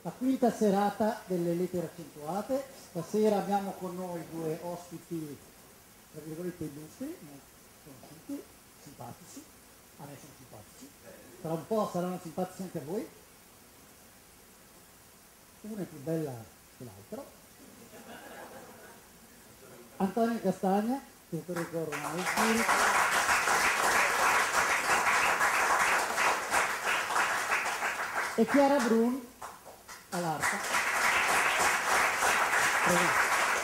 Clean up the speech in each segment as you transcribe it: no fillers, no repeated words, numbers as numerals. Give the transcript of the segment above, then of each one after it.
La quinta serata delle lettere accentuate. Stasera abbiamo con noi due ospiti, tra virgolette, illustri, conosciuti, simpatici. A me sono simpatici. Tra un po' saranno simpatici anche a voi. Una è più bella che l'altra. Antonio Castagna, direttore del coro Maestri. E Chiara Brun all'arpa. Prego.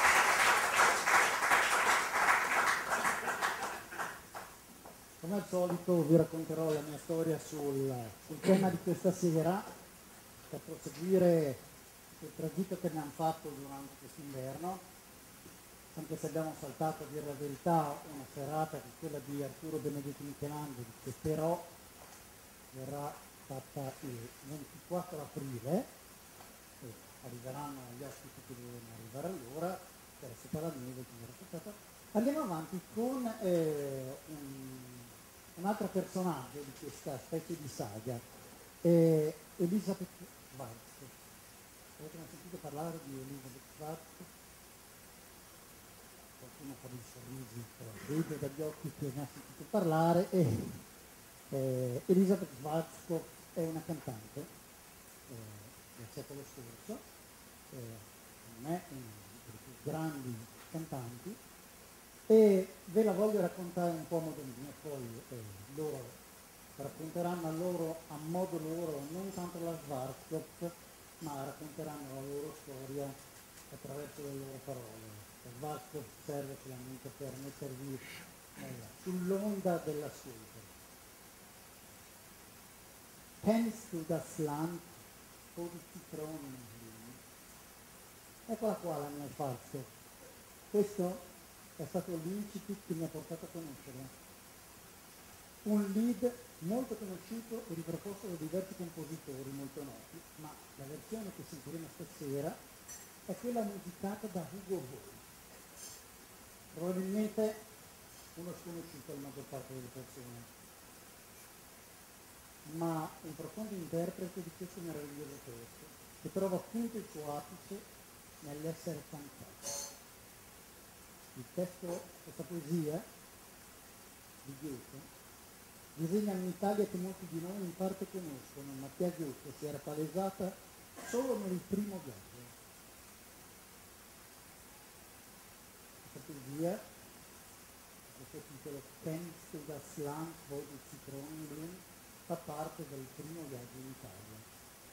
Come al solito vi racconterò la mia storia sul tema di questa sera, per proseguire il tragitto che abbiamo fatto durante quest'inverno, anche se abbiamo saltato, a dire la verità, una serata che è quella di Arturo Benedetti Michelangelo, che però verrà fatta il 24 aprile, e arriveranno gli ospiti che devono arrivare allora, per essere la neve, quindi era. Andiamo avanti con un altro personaggio di questa specie di saga, Elisabeth Schwartz. Avete mai sentito parlare di Elisabeth Schwartz? Qualcuno fa dei sorrisi, però vedo dagli occhi che ne ha sentito parlare. Elisabeth Schwarzkopf è una cantante del secolo scorso, non è una delle più grandi cantanti, e ve la voglio raccontare un po' a modo mio, poi loro racconteranno a modo loro non tanto la Schwarzkopf, ma racconteranno la loro storia attraverso le loro parole. La Schwarzkopf serve solamente per mettervi sull'onda dell'ascolto. Kennst du das Land, wo die Zitronen blühen? Eccola qua la mia Schwarzkopf. Questo è stato l'incipit che mi ha portato a conoscerla. Un lead molto conosciuto e riproposto da diversi compositori molto noti, ma la versione che sentiremo stasera è quella musicata da Hugo Wolf. Probabilmente uno sconosciuto alla maggior parte delle persone, ma un profondo interprete di questo meraviglioso testo, che trova appunto il suo apice nell'essere cantato. Il testo, questa poesia di Goethe, disegna un'Italia che molti di noi in parte conoscono, ma che a Goethe si era palesata solo nel primo viaggio. Questa poesia, questo titolo Kennst du das Land, wo die Zitronen blühen, fa parte del primo viaggio in Italia.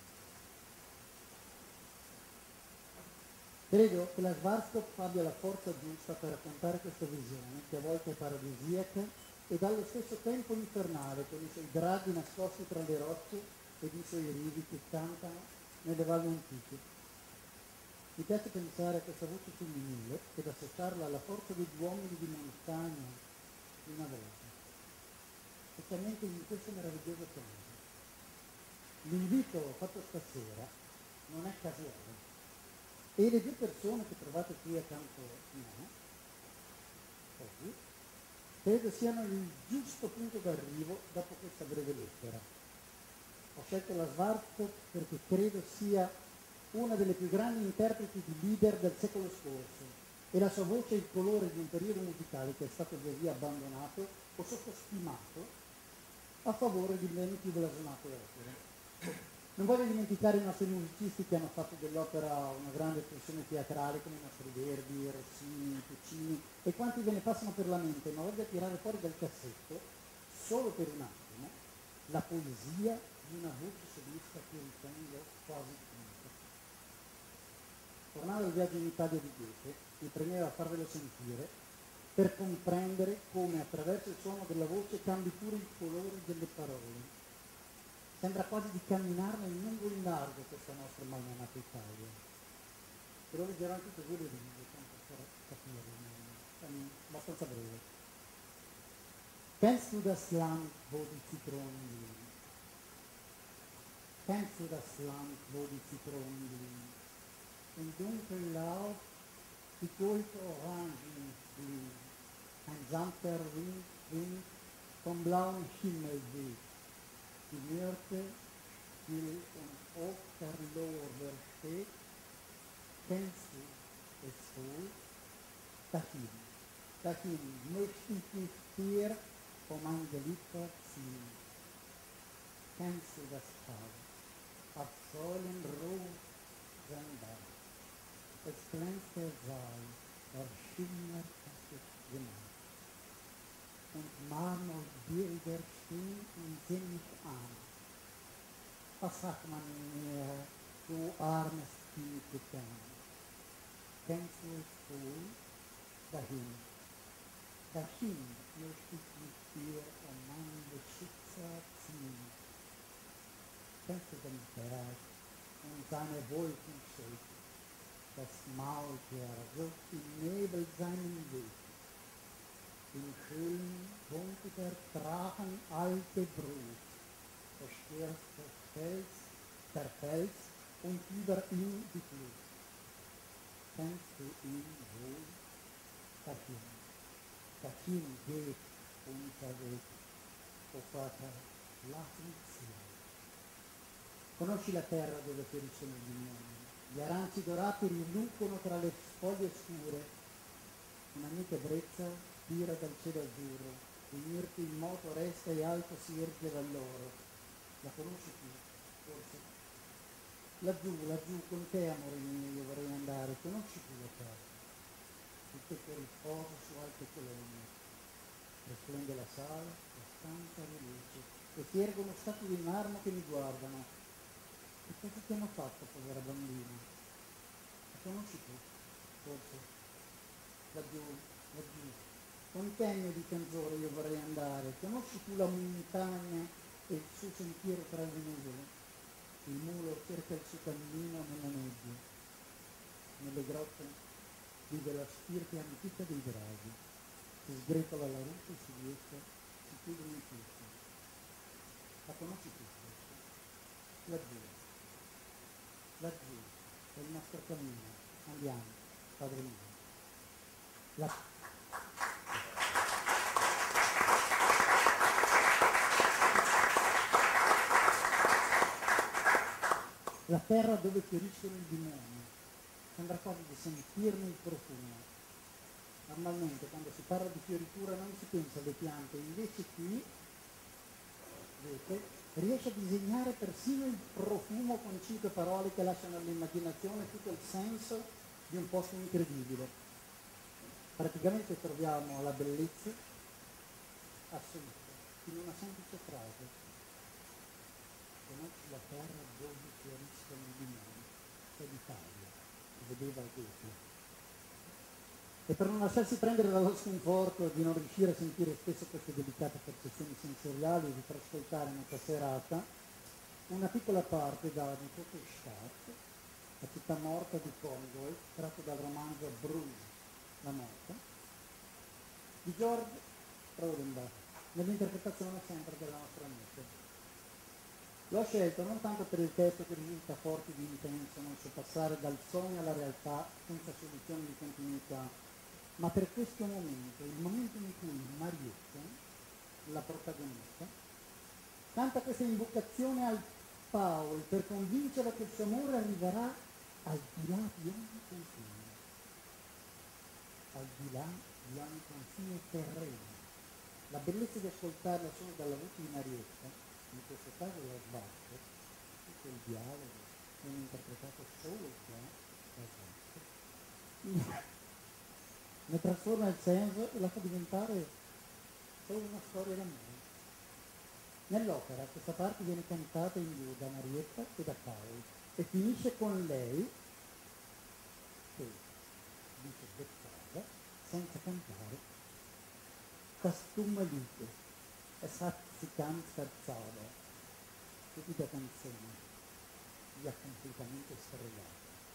Credo che la Schwarzkopf abbia la forza giusta per raccontare questa visione, che a volte è paradisiaca ed allo stesso tempo infernale, con i suoi draghi nascosti tra le rocce ed i suoi rivi che cantano nelle valli antiche. Mi piace pensare a questa voce femminile ed associarla alla forza degli uomini di montagna di una volta, specialmente in questo meraviglioso tempo. L'invito fatto stasera non è casuale. E le due persone che trovate qui accanto a me, oggi, credo siano il giusto punto d'arrivo dopo questa breve lettera. Ho scelto la Schwarzkopf perché credo sia una delle più grandi interpreti di leader del secolo scorso e la sua voce è il colore di un periodo musicale che è stato via via abbandonato o sottostimato a favore di beni più blasonate opere. Non voglio dimenticare i nostri musicisti che hanno fatto dell'opera una grande espressione teatrale, come i nostri Verdi, Rossini, Puccini e quanti ve ne passano per la mente, ma voglio tirare fuori dal cassetto, solo per un attimo, la poesia di una voce solista che ritengo quasi unica. Tornando al viaggio in Italia di Goethe, mi premeva a farvelo sentire per comprendere come attraverso il suono della voce cambi pure il colore delle parole. Sembra quasi di camminare in lungo e in largo questa nostra malmenata Italia. Però leggerò anche così le righe, tanto per capire, è abbastanza breve. Kennst du das Land, wo die Zitronen blühen? Kennst du das Land, wo die Zitronen blühen? Im dunklen Laub die Goldorangen blühen. Ein sanfter Wind vom blauen Himmel weht. Die Myrte still und oft verloren steht, kennst du es wohl? Dahin möchte ich mich dir, o mein Geliebter, ziehen. Kennst du das Haus, auf Säulen Rosenberg? Es glänzt der Saal, er schimmert das Gemach. Und Marmorbilder stehen und sehen mich an. Was sagt man mir, du armes Kindchen? Kennst du es wohl? Dahin möchte ich mich dir um meinen Beschützer ziehen. Kennst du den Berg und seine Wolkenschicht? Das Maultier sucht im Nebel seinen Weg. Im Schönen wohnte der Drachen alte Brut. Der Fels und über ihn die Flut. Kennst du ihn wohl? Dahin geht unser Weg. O Vater, lass uns ziehen. Conosci la terra dove fioriscono i limoni? Gli aranci dorati rilucono tra le foglie scure. Una mite brezza tira dal cielo azzurro. Il mirto in moto resta e alto si erge dall'oro. La conosci tu, forse? Laggiù, con te, amore mio, io vorrei andare. Conosci tu la terra? Il tetto riposa su alte colonne. Risplende la sala, la stanza riluce. E si ergono statue di marmo che mi guardano. E cosa ti hanno fatto, povera bambina? La conosci tu, forse? Laggiù. Con te, mio difensore, io vorrei andare. Conosci tu la montagna e il suo sentiero tra le nuvole? Il mulo cerca il suo cammino nella nebbia. Nelle grotte vive la spirite antica dei draghi. Si sgretola la rupe, si riesce, si chiudono i tutti. La conosci tu, forse? Laggiù, è il nostro cammino. Andiamo, Padre mio. La terra dove fioriscono i limoni. Sembra quasi di sentirne il profumo. Normalmente quando si parla di fioritura non si pensa alle piante, invece qui, vedete, riesce a disegnare persino il profumo con 5 parole che lasciano all'immaginazione tutto il senso di un posto incredibile. Praticamente troviamo la bellezza assoluta in una semplice frase. Conosci la terra dove fioriscono i limoni, è l'Italia, vedeva Goethe. E per non lasciarsi prendere dallo sconforto di non riuscire a sentire spesso queste delicate percezioni sensoriali, di trascoltare in questa serata una piccola parte da Die tote Stadt, la città morta di Cornwall, tratto dal romanzo Bruges, la morta, di George Rodenbach, nell'interpretazione sempre della nostra amica. L'ho scelto non tanto per il testo che risulta forte di intenso, non so passare dal sogno alla realtà senza soluzione di continuità, ma per questo momento, il momento in cui Marietta, la protagonista, canta questa invocazione al Paul per convincerla che il suo amore arriverà al di là di ogni confine, al di là di ogni confine terreno. La bellezza di ascoltarla solo dalla voce di Marietta, in questo caso la sbatto, tutto il dialogo viene interpretato solo da sbatto, ne trasforma il senso e la fa diventare solo una storia d'amore. Nell'opera questa parte viene cantata in due da Marietta e da Paolo e finisce con lei che dice beccata senza cantare das dumme Lied, es hat sie ganz verzauber. Questa canzone vi ha completamente stregato.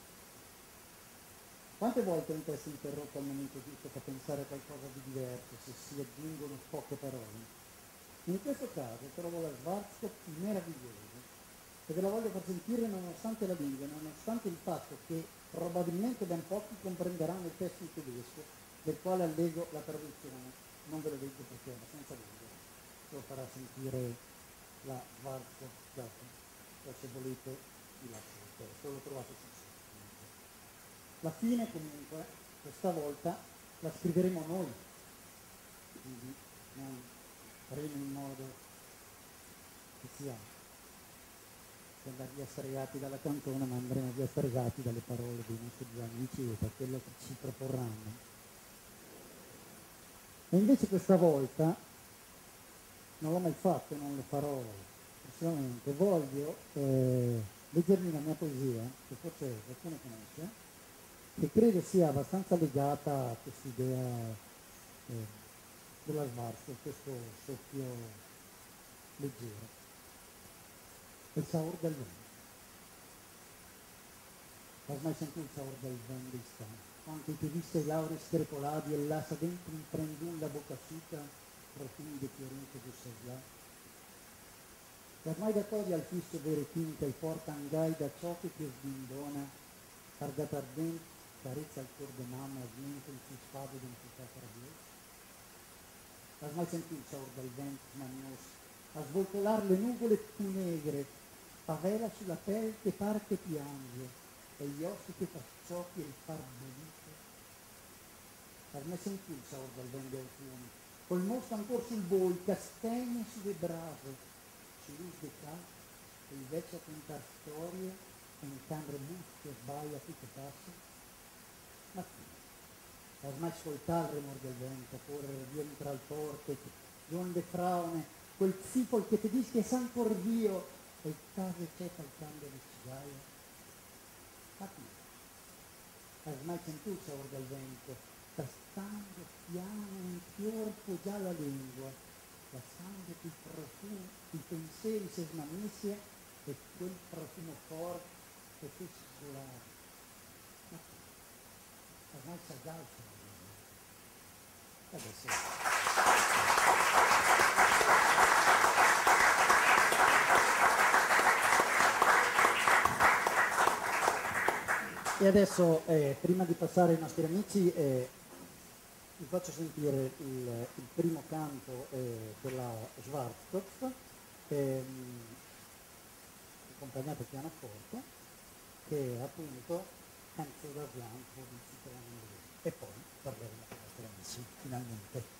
Quante volte un testo interrotto al momento giusto per pensare a qualcosa di diverso, se si aggiungono poche parole? In questo caso trovo la Schwarzkopf meravigliosa, perché la voglio far sentire nonostante la lingua, nonostante il fatto che probabilmente ben pochi comprenderanno il testo in tedesco, del quale allego la traduzione. Non ve lo leggo perché è abbastanza lungo, lo farà sentire la Schwarzkopf dopo. poi se volete vi lascio il testo, l'ho trovato sul sito. La fine comunque, questa volta, la scriveremo noi, quindi non faremo in modo che sia per andare via stregati dalla cantona, ma andremo via stregati dalle parole dei nostri due amici e da quello che ci proporranno. E invece questa volta non l'ho mai fatto e non lo farò prossimamente. Voglio leggermi la mia poesia, che forse qualcuno conosce, che credo sia abbastanza legata a quest'idea della Schwarz, questo soffio leggero. Il Saur del vento. Has mai sentito il Saur del vento di sta? Anche che viste i lauri screpolati e là sa dentro un prendun la bocca asciutta, profondi e fiorente di là. Ormai da codi al fisso vere tinta e porta angai da ciò che ti sbimbona, targata ardente, carezza al cuor de mamma, smente il suo spado d'entità rabiosa. Has mai sentito il Saur del vento manioso? A svoltolar le nuvole più negre, favela sulla pelle che par che piange, e gli ossi che fa ciò che il far bonito. Has mai sentito il Saur del vento autunno? Col mostro ancora sul boi, castagne sulle brave, ci luz de ca, e invece a contar storie, e in camere buste, sbaia tutto passa. Ma tu, has mai ascoltato il rumor del vento, correre dietro al porte, donde fraune, quel zifol che ti dice che san por Dio, e il case c'è calcando le cigaie? Ma tu, has mai sentito il sapore del vento, tastando piano in fiorco già la lingua, lasciando il profumo, i pensieri si smanisse e quel profumo forte che fece scolare. Ma tu, has mai assaggiato il sapore del vento? Adesso. E adesso, prima di passare ai nostri amici, vi faccio sentire il primo canto della Schwarzkopf, accompagnato al pianoforte, che è appunto Canzo da Bianco di Cipriano. E poi parleremo con i nostri amici, finalmente.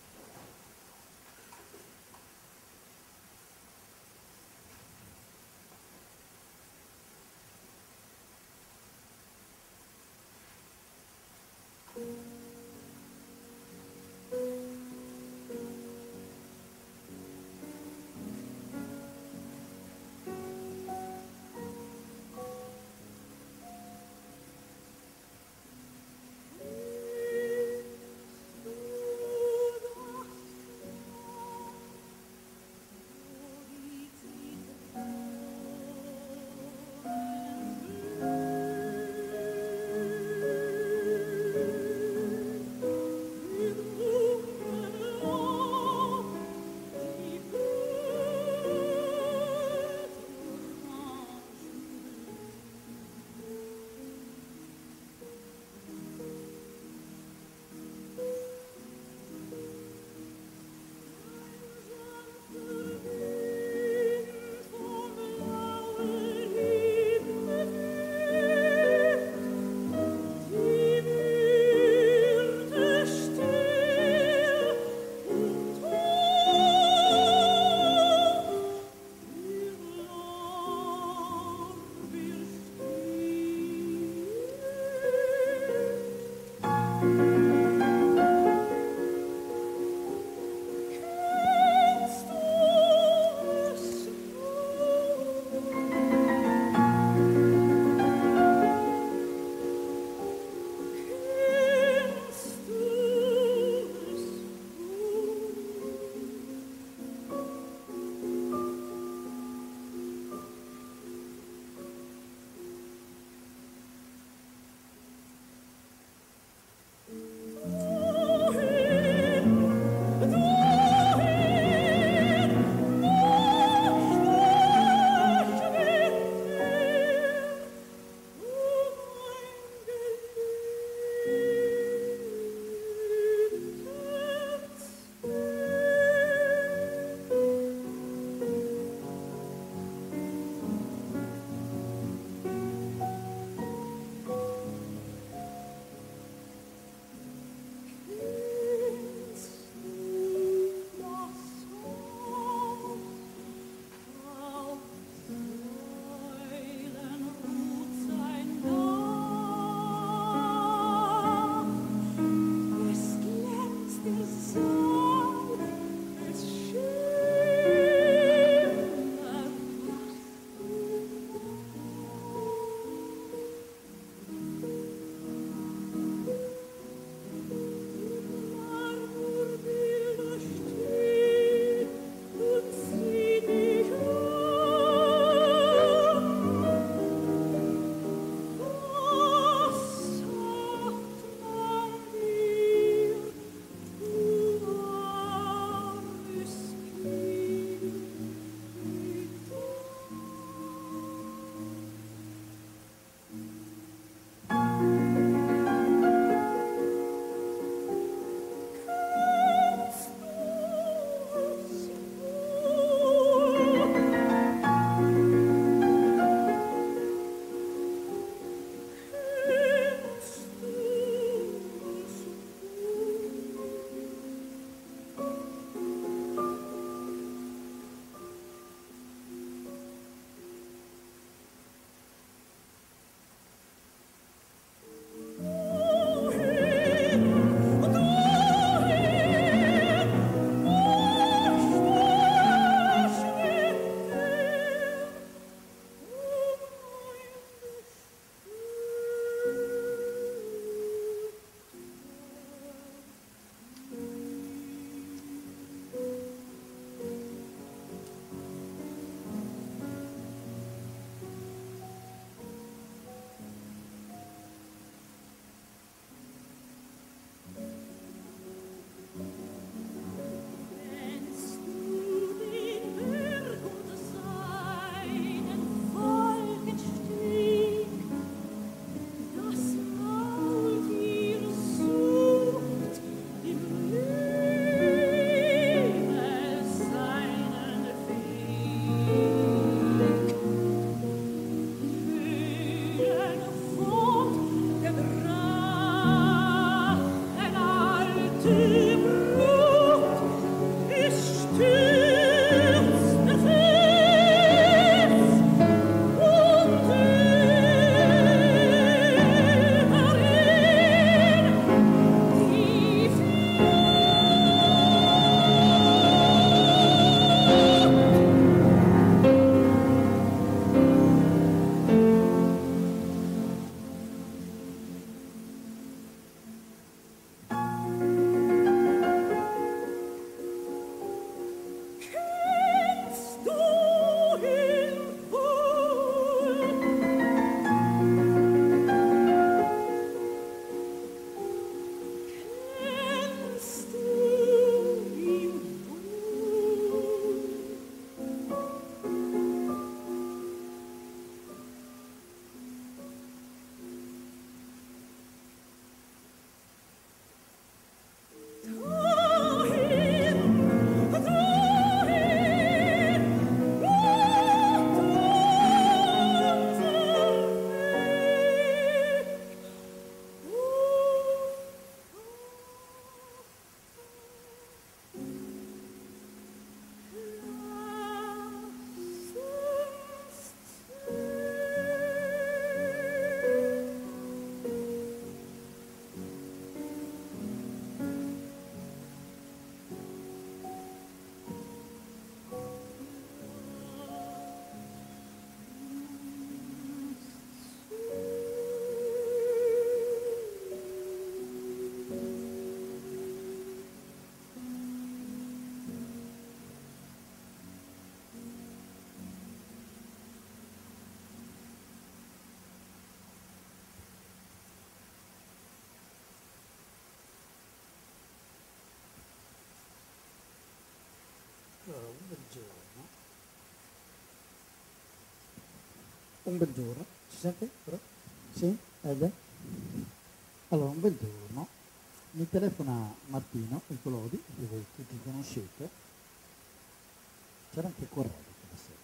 ci sente? Sì? Ed? Allora, un bel giorno mi telefona Martino, il Colodi, che voi tutti conoscete, c'era anche Corrado quella sera,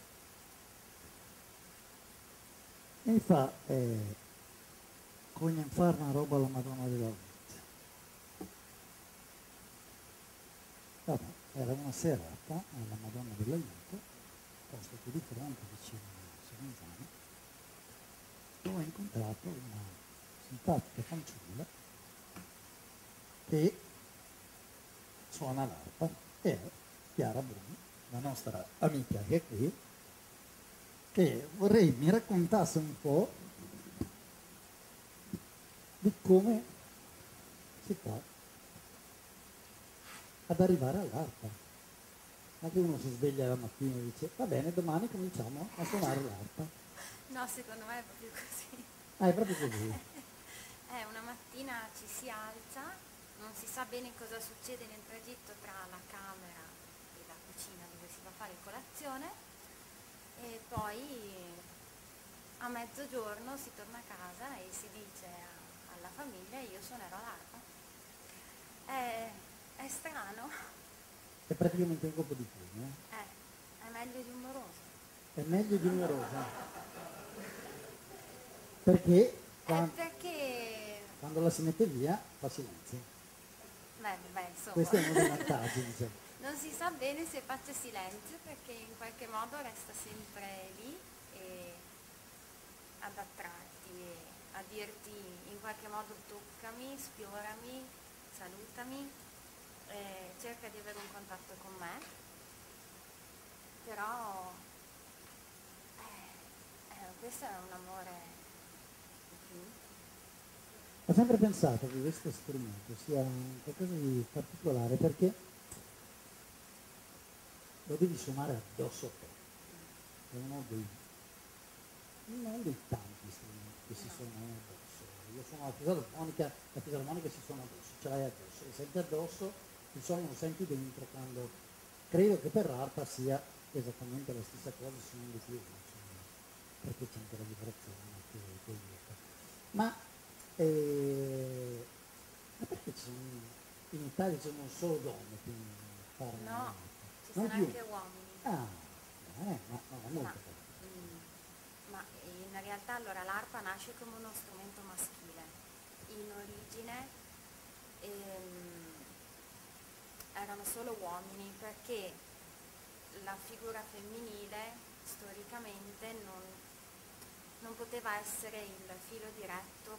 e mi fa, voglio fare una roba alla Madonna della Luce. Vabbè, era una serata alla Madonna dell'Aiuto, posto qui di fronte, vicino a Sorrentino, dove ho incontrato una simpatica fanciulla che suona l'arpa, e è Chiara Bruni, la nostra amica che è qui, che vorrei mi raccontasse un po' di come si fa ad arrivare all'arpa. Anche uno si sveglia la mattina e dice va bene, domani cominciamo a suonare l'arpa. No, secondo me è proprio così. Ah, è proprio così. Una mattina ci si alza, non si sa bene cosa succede nel tragitto tra la camera e la cucina dove si va a fare colazione, e poi a mezzogiorno si torna a casa e si dice alla famiglia io suonerò l'arpa. È strano, È praticamente un colpo di pugno. è meglio di un moroso. È meglio di una rosa. Perché Perché, quando la si mette via fa silenzio. insomma, Questo è uno dei vantaggi, diciamo. non si sa bene se faccia silenzio perché in qualche modo resta sempre lì e ad attrarti e a dirti in qualche modo toccami, sfiorami, salutami, cerca di avere un contatto con me, però questo è un amore infinito. Ho sempre pensato che questo strumento sia qualcosa di particolare perché lo devi suonare addosso a te. È non dei tanti strumenti che si suonano addosso. Io suono la fisarmonica si suona addosso, ce l'hai addosso, e senti addosso, il suono lo senti dentro quando. Credo che per l'arpa sia esattamente la stessa cosa, se non di più, insomma, perché c'è anche la vibrazione che aiuta. Ma perché in Italia ci sono solo donne che parlano No, l'arpa? ci Non sono più. anche uomini. Ah, ma no, è molto Ma, poco. ma in realtà allora l'arpa nasce come uno strumento maschile. In origine erano solo uomini perché la figura femminile storicamente non poteva essere il filo diretto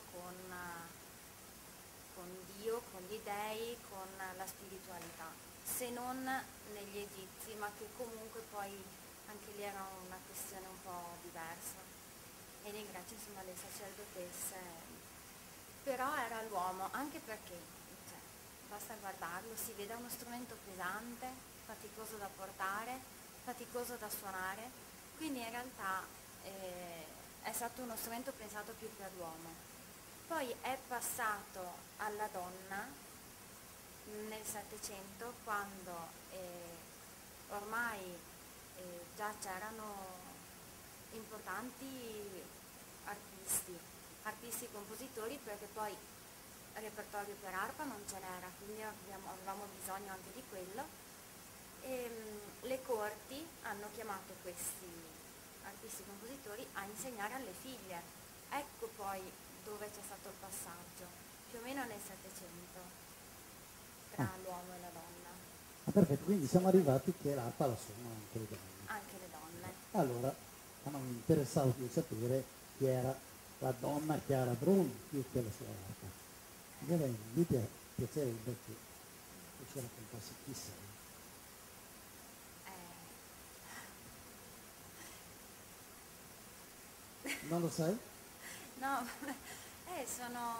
con Dio, con gli dei, con la spiritualità, se non negli egizi, ma che comunque poi anche lì era una questione un po' diversa. E nei greci insomma le sacerdotesse, però era l'uomo, anche perché, cioè, basta guardarlo, si vede uno strumento pesante, faticoso da portare, faticoso da suonare, quindi in realtà è stato uno strumento pensato più per l'uomo. Poi è passato alla donna nel Settecento, quando ormai già c'erano importanti artisti compositori, perché poi repertorio per arpa non ce n'era, quindi avevamo bisogno anche di quello, e le corti hanno chiamato questi artisti compositori a insegnare alle figlie. Ecco poi dove c'è stato il passaggio, più o meno nel Settecento, tra l'uomo e la donna. Ah, perfetto, quindi siamo arrivati che l'arpa la suonano anche le donne. Anche le donne. Allora, a noi interessava più sapere chi era la donna Chiara Bruni più che la sua arpa. Direi, mi piacerebbe che ci raccontassi chi sei. Non lo sai? No, sono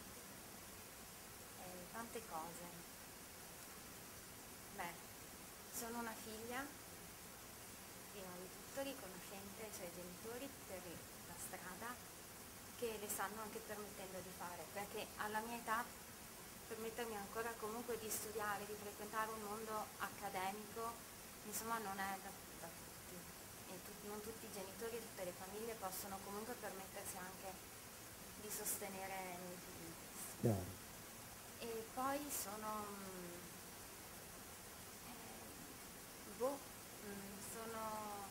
tante cose. Beh, sono una figlia, prima di tutto riconoscente ai suoi genitori per la strada che le stanno anche permettendo di fare, perché alla mia età permettermi ancora comunque di studiare, di frequentare un mondo accademico, insomma non è possono comunque permettersi anche di sostenere noi figli. Chiaro. E poi sono, sono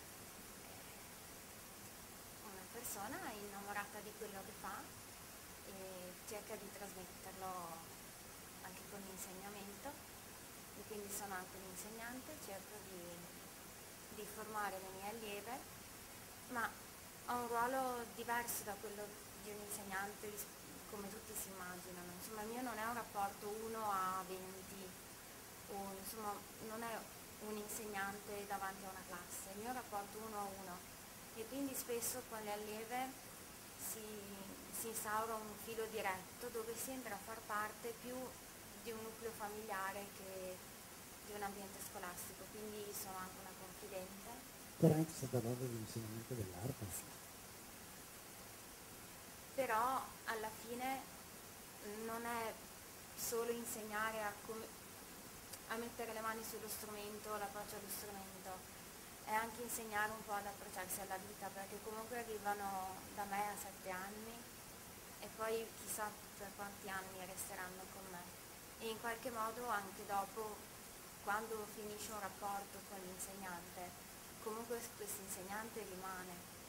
una persona innamorata di quello che fa e cerca di trasmetterlo anche con l'insegnamento, e quindi sono anche un insegnante, cerco di formare le mie allieve, ma ho un ruolo diverso da quello di un insegnante, come tutti si immaginano. Insomma, il mio non è un rapporto 1 a 20, o insomma non è un insegnante davanti a una classe, il mio rapporto 1 a 1, e quindi spesso con le allieve si instaura un filo diretto dove si entra a far parte più di un nucleo familiare che di un ambiente scolastico, quindi sono anche una confidente. Chiaramente sta parlando di insegnamento dell'arte. Sì. Però alla fine non è solo insegnare a mettere le mani sullo strumento, l'approccio allo strumento, è anche insegnare un po' ad approcciarsi alla vita, perché comunque arrivano da me a 7 anni e poi chissà per quanti anni resteranno con me, e in qualche modo anche dopo, quando finisce un rapporto con l'insegnante, comunque questo insegnante rimane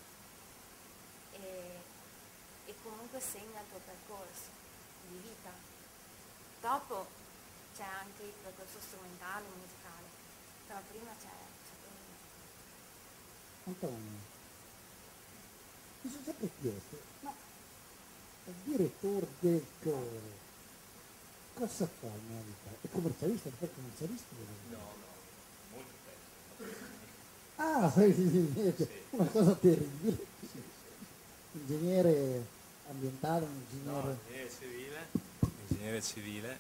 e comunque segna il tuo percorso di vita. Dopo c'è anche il percorso strumentale, musicale, però prima c'è quello. Antonio, mi sono sempre chiesto, ma il direttore del coro cosa fa nella vita? È commercialista? È commercialista? No, molto peggio. Ah, sì, Sì. una cosa terribile. Sì, sì. Ingegnere ambientale, un No, ingegnere... ingegnere civile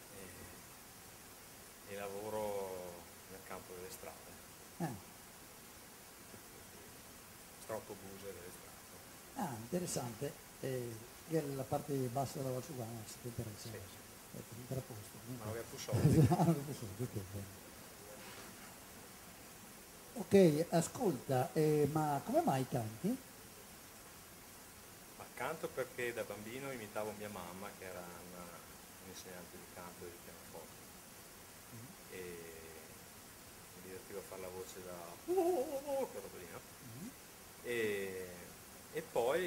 e lavoro nel campo delle strade, strattobuse delle strade. Interessante. Che è la parte bassa della Valsugana, se ti interessa. Sì. Interposto. Ma non più soldi. Ok, ascolta, ma come mai canti? Ma canto perché da bambino imitavo mia mamma, che era un'insegnante di canto e di pianoforte, e mi divertivo a fare la voce da quella roba lì, no? E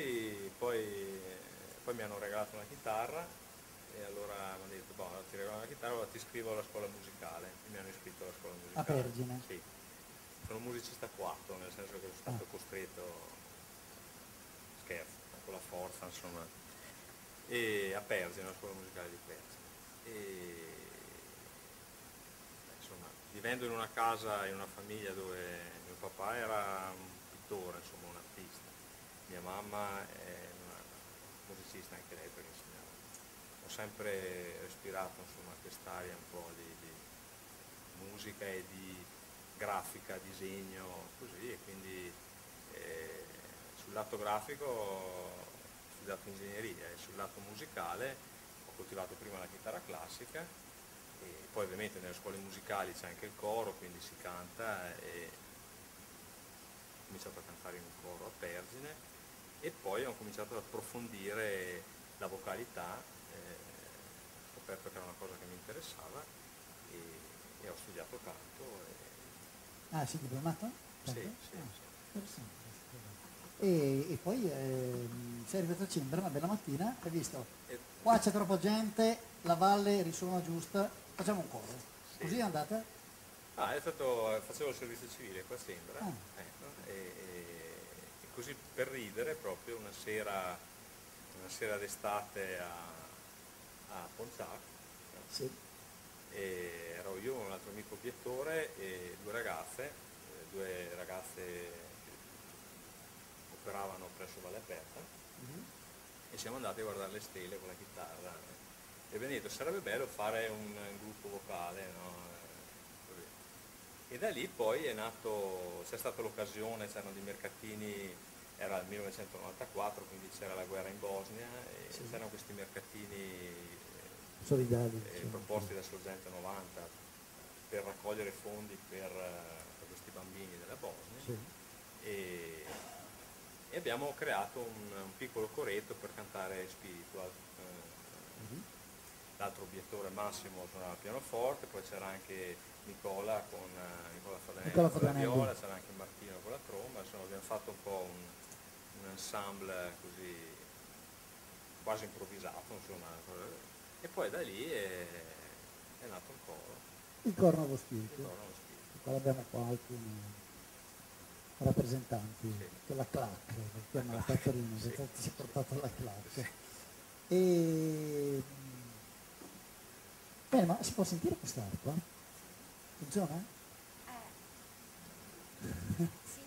poi mi hanno regalato una chitarra, e allora mi hanno detto, boh, ti regalo una chitarra, allora ti iscrivo alla scuola musicale, e mi hanno iscritto alla scuola musicale. A Pergine? Sì. Sono musicista quattro, nel senso che sono stato costretto, scherzo, con la forza, insomma, e a Pergine, la scuola musicale di Pergine. E insomma, vivendo in una casa, in una famiglia dove mio papà era un pittore, insomma, un artista, mia mamma è una musicista anche lei perché insegnava. Ho sempre respirato, insomma, quest'aria un po' di musica e di grafica, disegno, così, e quindi sul lato grafico ho studiato ingegneria e sul lato musicale ho coltivato prima la chitarra classica, e poi ovviamente nelle scuole musicali c'è anche il coro, quindi si canta, e ho cominciato a cantare in un coro a Pergine, e poi ho cominciato ad approfondire la vocalità, ho scoperto che era una cosa che mi interessava, e ho studiato canto. Sei diplomato? Sì, sì, Interessante. E poi sei arrivato a Cimbra una bella mattina, hai visto, qua c'è troppa gente, la valle risuona giusta, facciamo un coro. Sì. Così è andata? Facevo il servizio civile qua a Sembra, ecco, e così per ridere proprio una sera d'estate a Ponciac, no? Sì. E ero io, un altro amico pittore e due ragazze che operavano presso Valle Aperta, e siamo andati a guardare le stelle con la chitarra, e abbiamo detto sarebbe bello fare un gruppo vocale, no? Così. E da lì poi c'è stata l'occasione, c'erano dei mercatini, era il 1994, quindi c'era la guerra in Bosnia, e c'erano questi mercatini Solidali, proposti da Sorgente 90 per raccogliere fondi per questi bambini della Bosnia, sì. e e abbiamo creato un piccolo coretto per cantare spiritual. L'altro obiettore Massimo suonava il pianoforte, poi c'era anche Nicola con Nicola con la Fabranelli. viola, c'era anche Martino con la tromba, insomma abbiamo fatto un po' un ensemble così quasi improvvisato, insomma, e poi da lì è nato il coro. Il coro Nuovo Spirito. Il coro Nuovo Spirito. Qua abbiamo qua alcuni rappresentanti, Sì. che la clac, lo chiama la Caterina, Sì. che ci ha portato la clac. Sì. E... Bene, ma si può sentire quest'arpa? Funziona? Sì.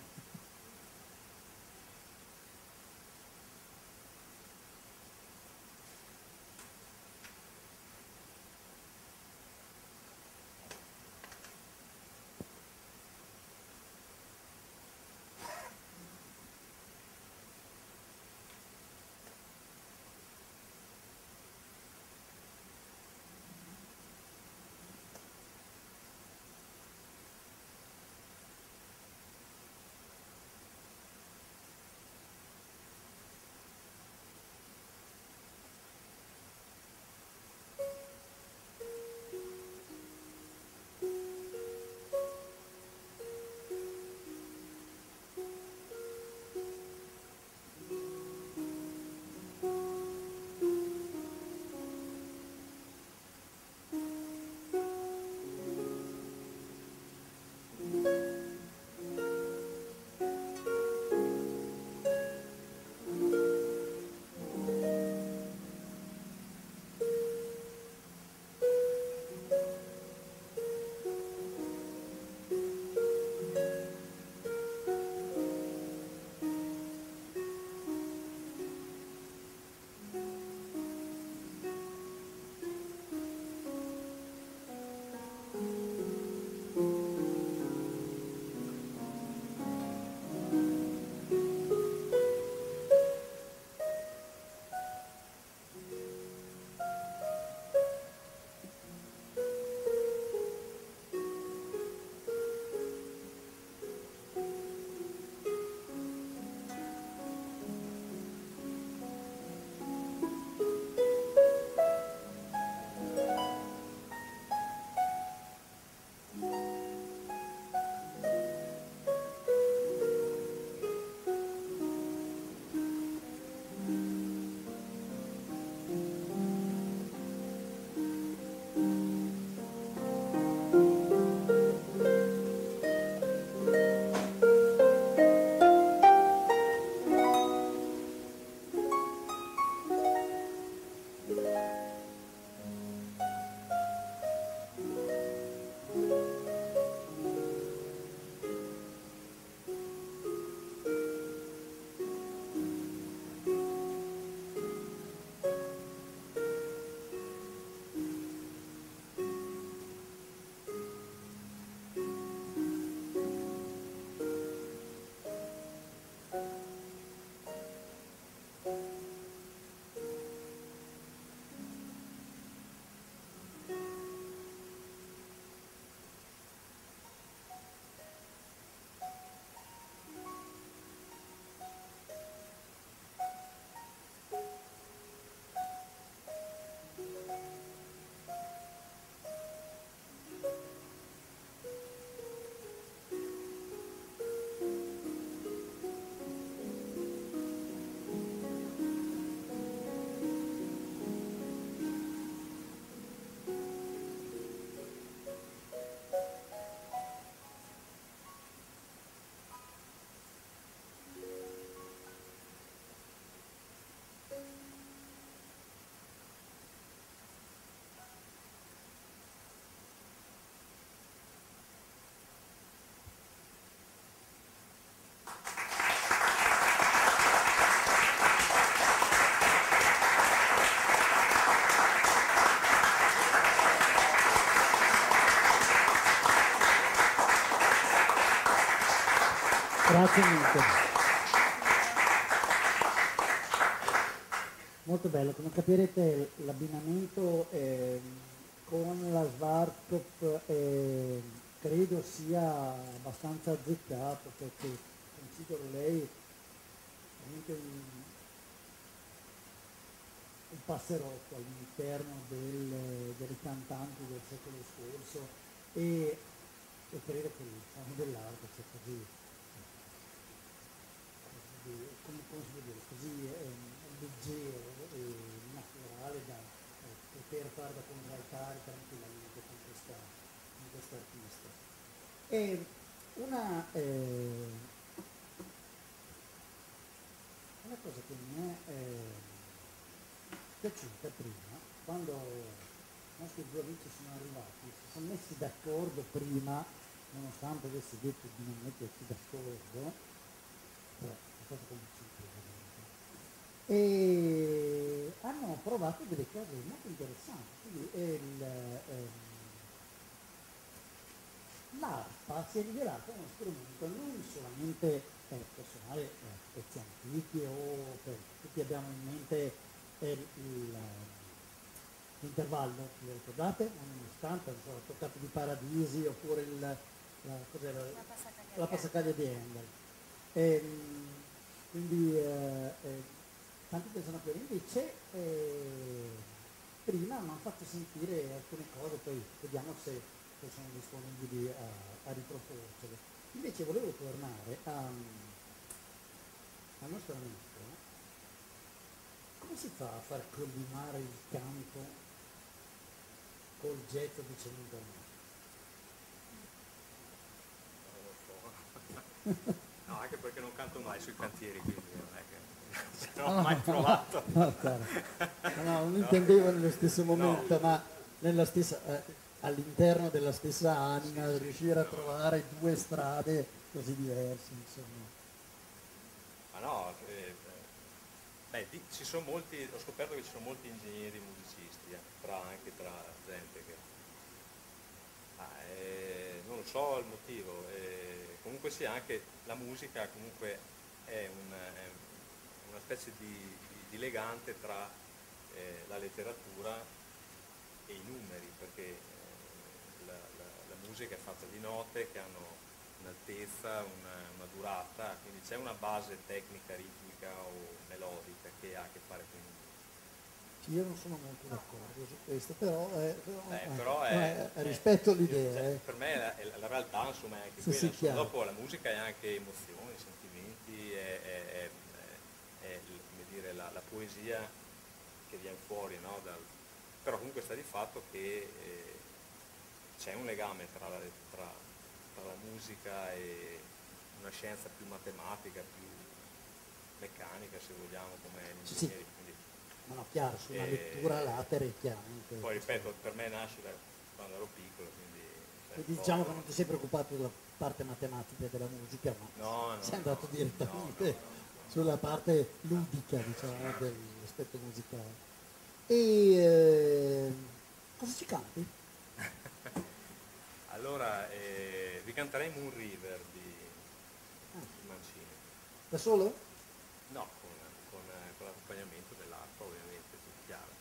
Grazie mille. Molto bello, come capirete l'abbinamento con la Schwarzkopf credo sia abbastanza azzeccato, perché considero lei veramente un passerotto all'interno delle cantanti del secolo scorso e credo che il suono dell'arte sia così, come si può dire, così leggero e naturale da poter far da contraltare tranquillamente con questa artista. E una cosa che mi è piaciuta prima, quando i nostri due amici sono arrivati, si sono messi d'accordo prima, nonostante avessi detto di non mettersi d'accordo, però è stato convinto, e hanno provato delle cose molto interessanti. Quindi l'arpa si è rivelata uno strumento non solamente per suonare pezzi antichi o per tutti abbiamo in mente l'intervallo, vi ricordate? Anni 80, la toccata di Paradisi oppure la passacaglia di Handel. Quindi tanti pensano che invece prima hanno fatto sentire alcune cose, poi vediamo se sono disponibili a riproporcele. Invece volevo tornare al nostro amico. Come si fa a far collimare il canto col getto di cemento al mare? No, anche perché non canto mai sui cantieri, quindi non è che non ho mai provato. No, non intendevo nello stesso momento, no. ma nella stessa, all'interno della stessa anima, riuscire a trovare due strade così diverse, insomma. Ma no, ci sono molti, ho scoperto che ci sono molti ingegneri musicisti, anche tra gente che non lo so il motivo, comunque sia anche la musica comunque è una specie di legante tra la letteratura e i numeri, perché la musica è fatta di note che hanno un'altezza, una durata, quindi c'è una base tecnica, ritmica o melodica che ha a che fare con i numeri. Io non sono molto d'accordo su questo, però rispetto l'idea. Per me la realtà insomma è anche sì, quella, dopo la musica è anche emozioni, sentimenti, è come dire, la poesia che viene fuori, no? Però comunque sta di fatto che c'è un legame tra la musica e una scienza più matematica, più meccanica se vogliamo, come l'ingegnere. Sì. Ma no, chiaro, sulla lettura latere chiaramente. Poi ripeto, per me nasce da quando ero piccolo, quindi diciamo che non ti sei preoccupato della parte matematica della musica, ma sei andato direttamente sulla parte ludica, diciamo, dell'aspetto musicale. E cosa ci canti? Allora, vi canterei Moon River di Mancini. Da solo? No, con l'accompagnamento dell'arpa, ovviamente, tutto chiaro.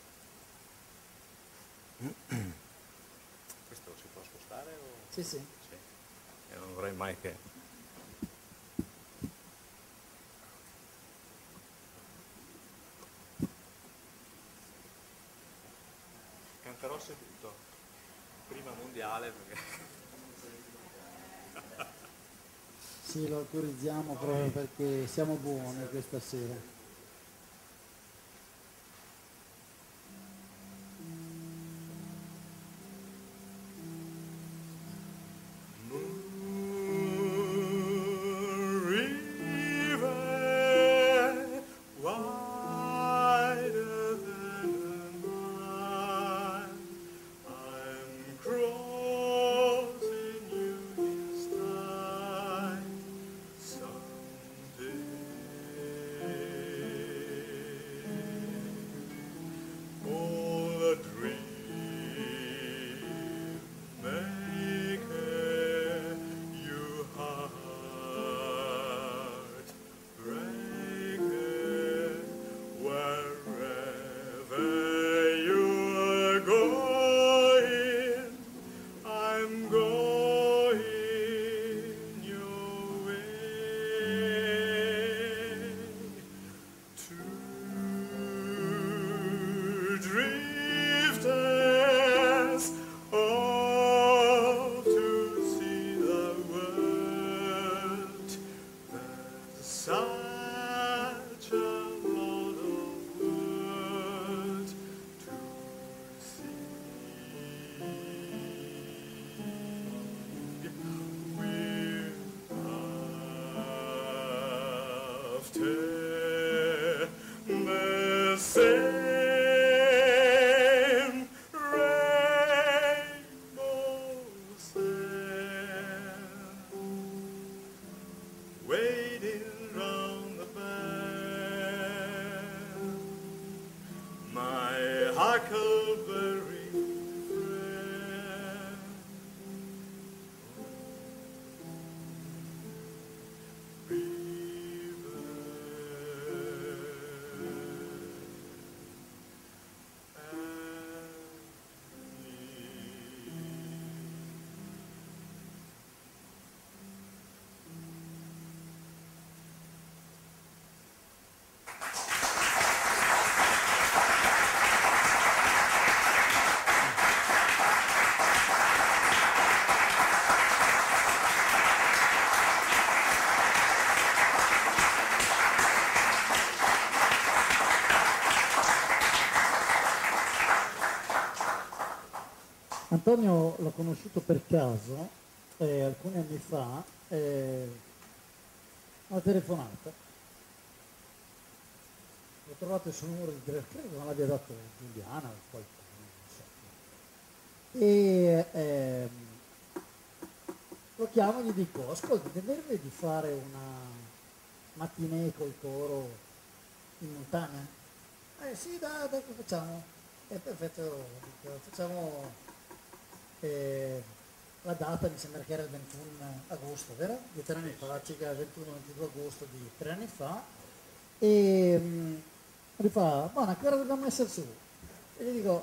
Questo si può spostare? O... Sì. Io non vorrei mai che... Canterò seduto, prima mondiale perché... Sì, lo autorizziamo proprio perché siamo buoni questa sera. Someday after the same rainbow sand, waiting round the bend, my huckleberry friend. Antonio l'ho conosciuto per caso alcuni anni fa, una telefonata, ho trovato il suo numero di telefono, credo non l'abbia dato Giuliana o qualcuno, non so. E lo chiamo e gli dico, ascolta, ti verrebbe di fare una mattinée col coro in montagna? Sì, dai, che facciamo? Perfetto, dico, facciamo la data, mi sembra che era il 21 agosto, vero? Di 3 anni fa, circa il 21-22 agosto di 3 anni fa, e mi fa, buona, che ora dobbiamo essere su? E gli dico,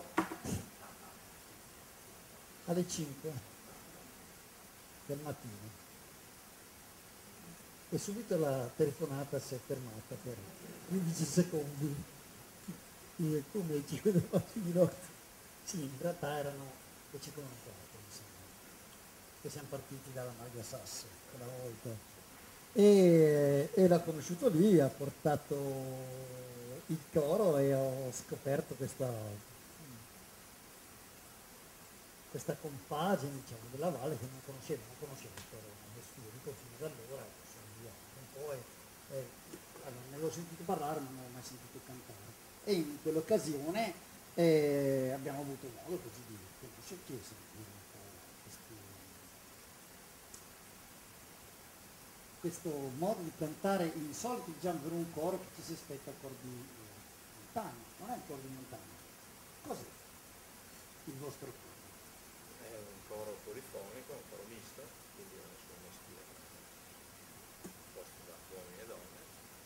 alle 5 del mattino. E subito la telefonata si è fermata per 15 secondi. E come alle 5 del mattino? Sì, in realtà erano le 5 e un quarto, mi sembra, che siamo partiti dalla Maglia Sasso quella volta. E l'ha conosciuto lì, ha portato il coro e ho scoperto questa compagine, diciamo, della valle che non conoscevo il coro nello storico fino ad allora, sono andato un po' allora, ne avevo sentito parlare ma non avevo mai sentito cantare. E in quell'occasione abbiamo avuto modo così di conoscerci e sentire un po' questo modo di cantare insolito, diciamo, per un coro che ci si aspetta al coro di montagna. Non è un coro di montagna. Cos'è il vostro coro? È un coro polifonico, un coro misto, quindi è una sua maschile composto da uomini e donne.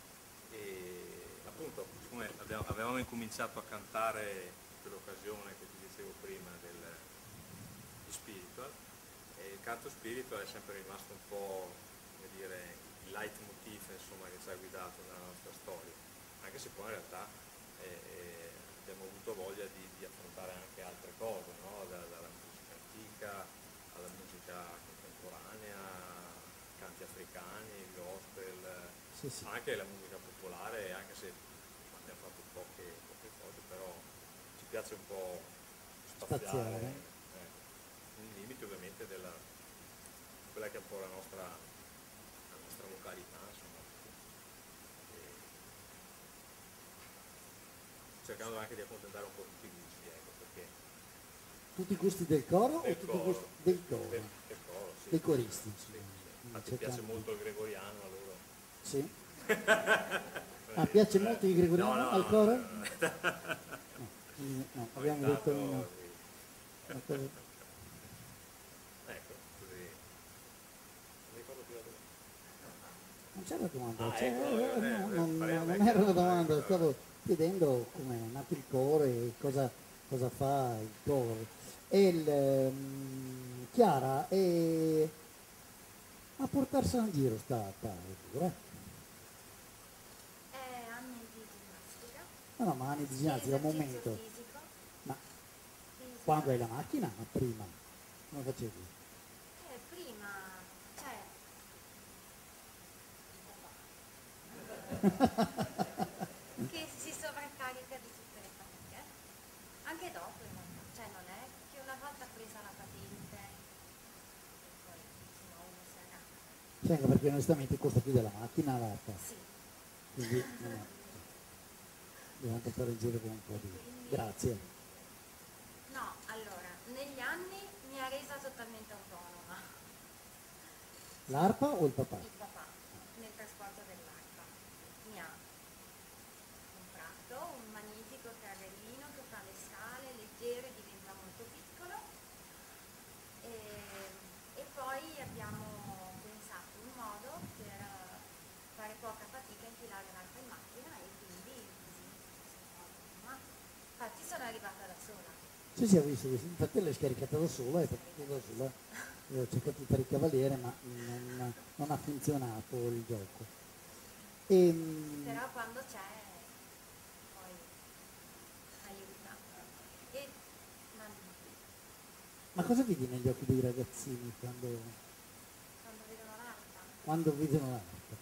E appunto, siccome avevamo incominciato a cantare quell'occasione che ti dicevo prima di Spiritual, e il canto Spiritual è sempre rimasto un po', come dire, il leitmotiv, insomma, che ci ha guidato nella nostra storia, anche se poi in realtà abbiamo avuto voglia di affrontare anche altre cose, no? Dalla musica antica alla musica contemporanea, canti africani, il gospel, Sì, sì. anche la musica popolare, anche se abbiamo fatto poche cose, però ci piace un po' spaziare nei limiti ovviamente della quella che è un po' la nostra vocalità, insomma. Cercando anche di accontentare un po' tutti i gusti, ecco, perché Tutti i gusti del coro o tutti i gusti del coro? Del coro, sì. Dei coristi, Sì, insomma. sì. Infatti piace molto il gregoriano a loro. Sì? Piace molto il gregoriano al coro? No, abbiamo detto no. Ecco, così. Non ricordo più la domanda. Non c'era domanda, Ecco, non era una domanda, stavo chiedendo come è nato il coro e cosa fa il coro. E Chiara, a portarsela in giro sta dura. Anni di ginnastica. No, ma anni di ginnastica, un momento. Fisico. Ma quando hai la macchina? Ma prima? Come facevi? Prima, cioè, che si sovraccarica di tutte le fatiche, anche dopo in realtà, cioè non è che una volta presa la patente e poi insomma uno si arranca. Sì, anche perché onestamente costa più della macchina l'altra. Sì, quindi devo anche fare il giro con un po' di... Grazie. No, allora, negli anni mi ha resa totalmente autonoma. L'arpa o il papà? Il papà, nel trasporto dell'arpa, mi ha comprato un magnifico carrellino che fa le scale, leggero e diventa molto piccolo e poi abbiamo pensato un modo per fare poca fatica a infilare l'arpa in macchina e quindi così sono autonoma. Infatti sono arrivata da sola. Sì, sì, ho visto, infatti l'hai scaricata da sola, è partita da sola, ho cercato di fare il cavaliere ma non ha funzionato il gioco. Però quando c'è poi aiuta. E, ma, Ma cosa vedi negli occhi dei ragazzini quando vedono l'arpa? quando vedono l'arpa?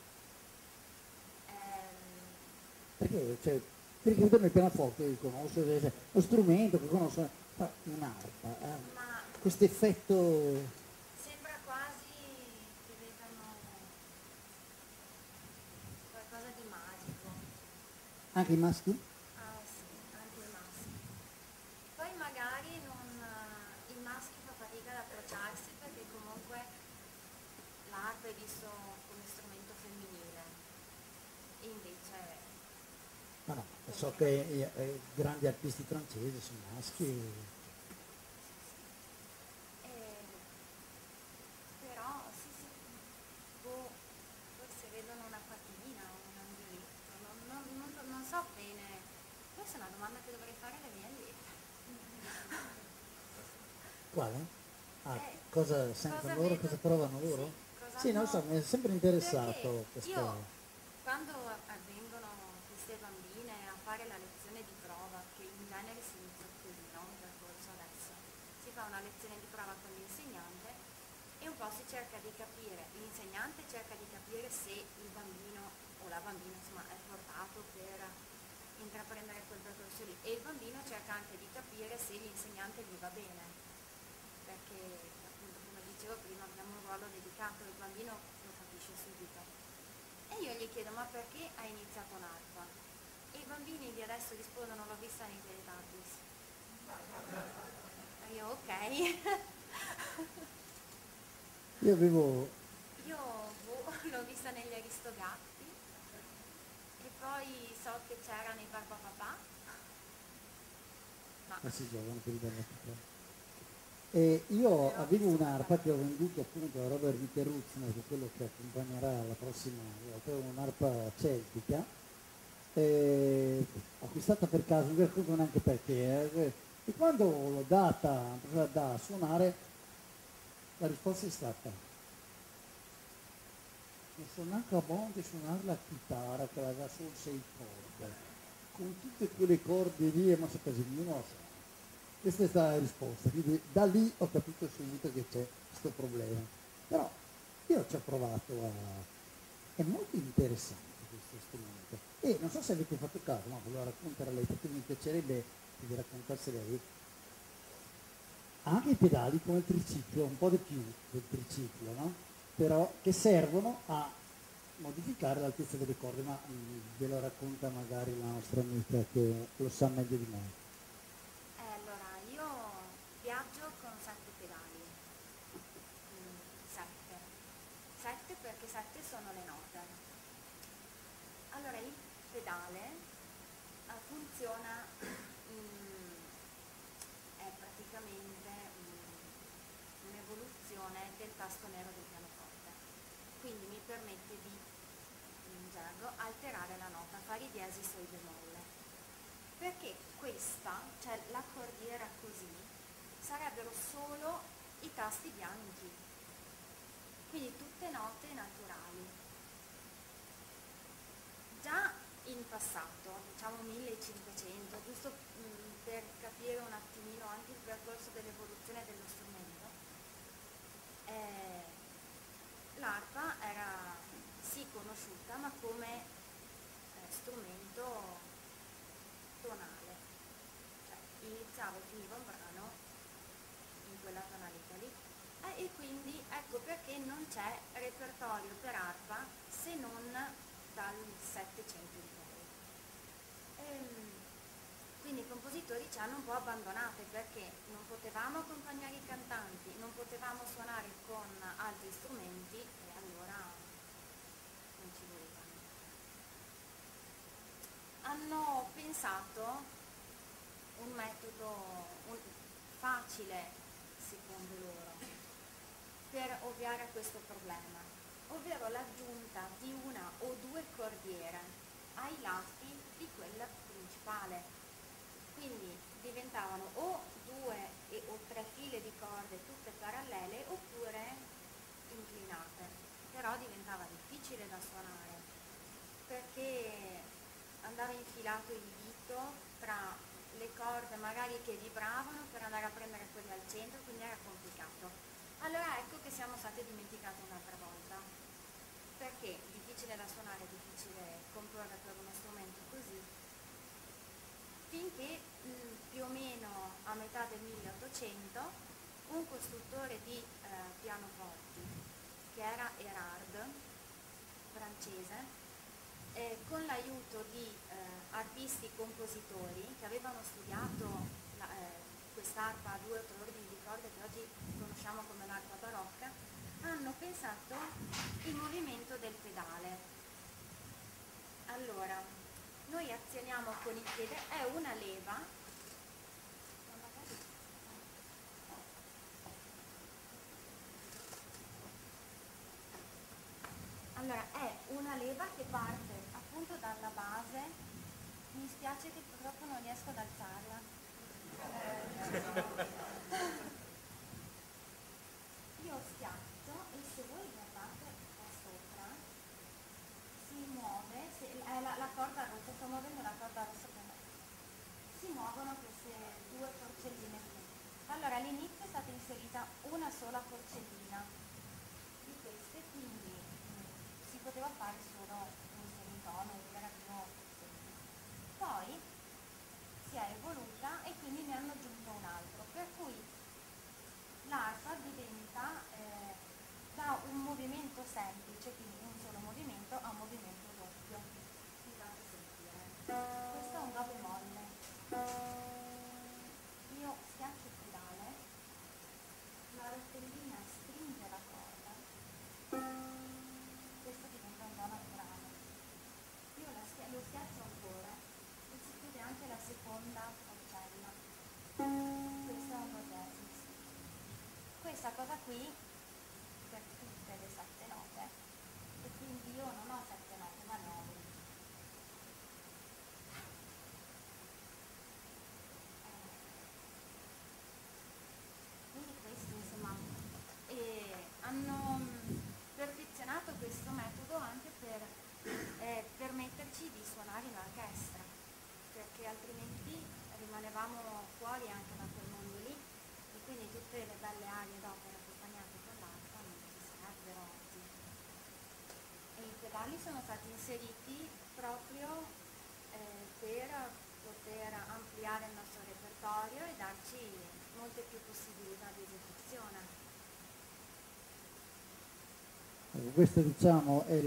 Ehm, Perché, cioè, quelli che vedono il pianoforte che conoscono, cioè, lo strumento che conoscono, fa un'arpa, ma questo effetto sembra quasi che vedano qualcosa di magico. anche i maschi? Ah sì, anche i maschi. Poi magari il maschio fa fatica ad approcciarsi perché comunque l'arpa è visto come strumento femminile. E invece Ma no, so che grandi artisti francesi sono maschi. però sì, sì, boh, forse vedono una patina o un angioletto, non so bene, questa è una domanda che dovrei fare alle mie allieve. Quale? Ah, Eh, cosa sentono loro, vedo- cosa provano loro? Sì, cosa Sì, non lo so, mi è sempre interessato perché questo. io quando avvengono queste bambine a fare la lezione di prova, che in genere si inizia così, no? Un percorso adesso, si fa una lezione di prova con l'insegnante e un po' si cerca di capire, l'insegnante cerca di capire se il bambino o la bambina insomma è portato per intraprendere quel percorso lì e il bambino cerca anche di capire se l'insegnante gli va bene, perché appunto come dicevo prima abbiamo un ruolo dedicato, il bambino lo capisce subito. E io gli chiedo ma perché hai iniziato l'arpa? E i bambini di adesso rispondono l'ho vista nei Teletubbies. E io ok. Io avevo, Io l'ho vista negli Aristogatti e poi so che c'era nei Barbapapà, ma si giovane per i bambini. E io avevo un'arpa che ho venduto appunto a Robert Viteruzzi, che è quello che accompagnerà la prossima volta, un'arpa celtica, acquistata per caso, non mi ricordo neanche perché, e quando l'ho data da suonare, la risposta è stata: non sono neanche a buono di suonare la chitarra che aveva solo 6 corde, con tutte quelle corde lì, ma se Casimiro non lo so. Questa è stata la risposta, quindi da lì ho capito subito che c'è questo problema. Però io ci ho provato è molto interessante questo strumento. E non so se avete fatto caso, ma ve lo racconterò lei perché mi piacerebbe che vi raccontasse lei. Ha anche i pedali come il triciclo, un po' di più del triciclo, no? Però che servono a modificare l'altezza delle corde, ma ve lo racconta magari la nostra amica che lo sa meglio di me. allora io viaggio con 7 pedali, 7 perché 7 sono le note. Allora il pedale funziona, è praticamente un'evoluzione del tasto nero del pianoforte, quindi mi permette di, in gergo, alterare la nota, fare i diesis o i bemolle, perché questa, cioè la cordiera così, sarebbero solo i tasti bianchi, quindi tutte note naturali. Già in passato, diciamo 1500, giusto per capire un attimino anche il percorso dell'evoluzione dello strumento, l'arpa era sì conosciuta ma come strumento tonale, cioè iniziava e finiva un brano in quella tonalità lì. E quindi ecco perché non c'è repertorio per arpa se non da dal 700 in poi. Quindi i compositori ci hanno un po' abbandonate perché non potevamo accompagnare i cantanti, non potevamo suonare con altri strumenti e allora non ci volevano. Hanno pensato un metodo facile, secondo loro, per ovviare a questo problema, ovvero l'aggiunta di una o due cordiere ai lati di quella principale. Quindi diventavano o due o tre file di corde tutte parallele oppure inclinate, però diventava difficile da suonare perché andava infilato il dito tra le corde magari che vibravano per andare a prendere quelle al centro, quindi era complicato. Allora ecco che siamo state dimenticate un'altra volta, perché difficile da suonare, difficile comporre per uno strumento così, finché più o meno a metà del 1800 un costruttore di pianoforti, che era Erard, francese, con l'aiuto di artisti compositori che avevano studiato quest'arpa a due o tre ordini di corde che oggi conosciamo come l'arpa barocca, hanno pensato il movimento del pedale. Allora, noi azioniamo con il piede, è una leva. Allora, è una leva che parte appunto dalla base. Mi spiace che purtroppo non riesco ad alzarla. Io schiaccio e se voi guardate qua sopra si muove, la corda rossa, sto muovendo la corda rossa per me. Si muovono queste due porcelline qui. Allora all'inizio è stata inserita una sola porcellina di queste, quindi si poteva fare solo un semitono, un gradino semplice. Poi si è evoluta e quindi ne hanno aggiunto un altro, per cui l'arpa diventa da un movimento semplice, quindi un solo movimento, a un movimento doppio. Mi fate sentire. Questo è un do bemolle. Io schiaccio il pedale, la rotellina stringe la corda, questo diventa un do naturale. Io lo schiaccio ancora e si chiude anche la seconda porcella. Questo è un do diesis. Questa cosa qui per tutte le sette note, e quindi io non ho sette note ma nove. Quindi questo insomma, hanno perfezionato questo metodo anche per permetterci di suonare in orchestra, perché altrimenti rimanevamo fuori anche da quel mondo lì e quindi tutte le belle arie d'opera accompagnate con l'arpa non ci sarebbero oggi. E i pedali sono stati inseriti proprio per poter ampliare il nostro repertorio e darci molte più possibilità di esecuzione. Questa diciamo è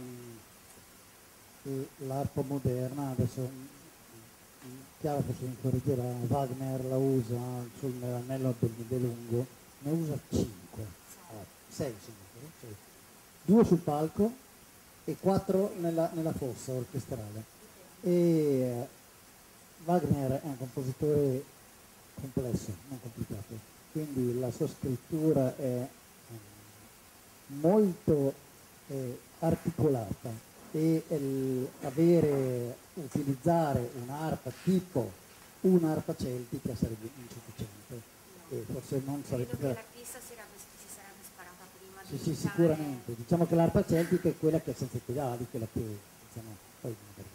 l'arpa moderna, adesso chiaro che se mi correggerà, Wagner la usa nell'anello del Nibelungo, ne usa 5, 6 sono, 2 sul palco e 4 nella fossa orchestrale. E Wagner è un compositore complesso, non complicato, quindi la sua scrittura è molto articolata e utilizzare un'arpa tipo un'arpa celtica sarebbe insufficiente e forse non sarebbe... Credo che l'artista si sarebbe sparata prima di Sì, sicuramente. Diciamo che l'arpa celtica è quella che è senza i pedali, quella che diciamo, poi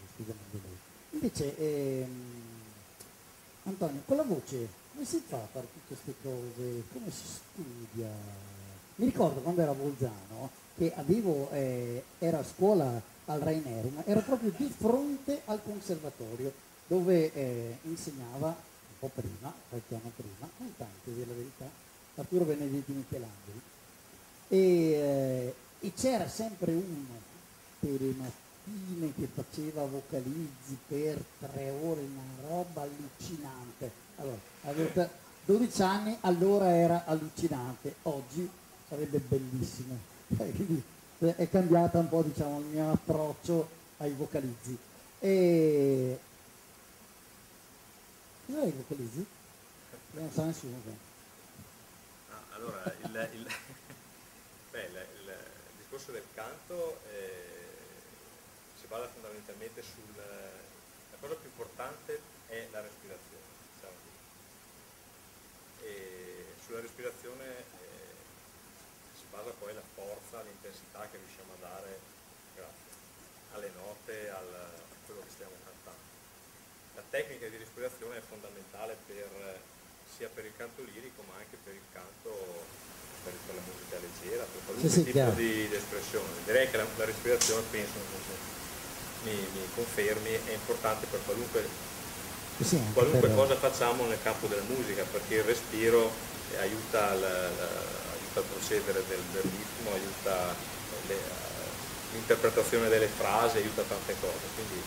invece Antonio, con la voce come si fa a fare tutte queste cose? Come si studia? Mi ricordo quando ero a Bolzano che era a scuola al Rainerum, era proprio di fronte al conservatorio dove insegnava un po' prima, qualche anno prima, non tanto della verità, Arturo Benedetti Michelangelo e c'era sempre uno per mattine che faceva vocalizzi per 3 ore, una roba allucinante. Allora, avete 12 anni, allora era allucinante, oggi sarebbe bellissimo. Quindi è cambiata un po', diciamo, il mio approccio ai vocalizzi. E cos'è i vocalizzi? Non sa nessuno. No, allora, il discorso del canto si basa fondamentalmente la cosa più importante è la respirazione, diciamo così. E sulla respirazione si basa poi la forza, l'intensità che riusciamo a dare, grazie, alle note, a quello che stiamo cantando. La tecnica di respirazione è fondamentale sia per il canto lirico ma anche per il canto, per la musica leggera, per qualunque tipo di espressione. Direi che la respirazione, penso, mi confermi, è importante per qualunque cosa facciamo nel campo della musica, perché il respiro aiuta il procedere del ritmo, aiuta l'interpretazione delle frasi, aiuta tante cose. Quindi,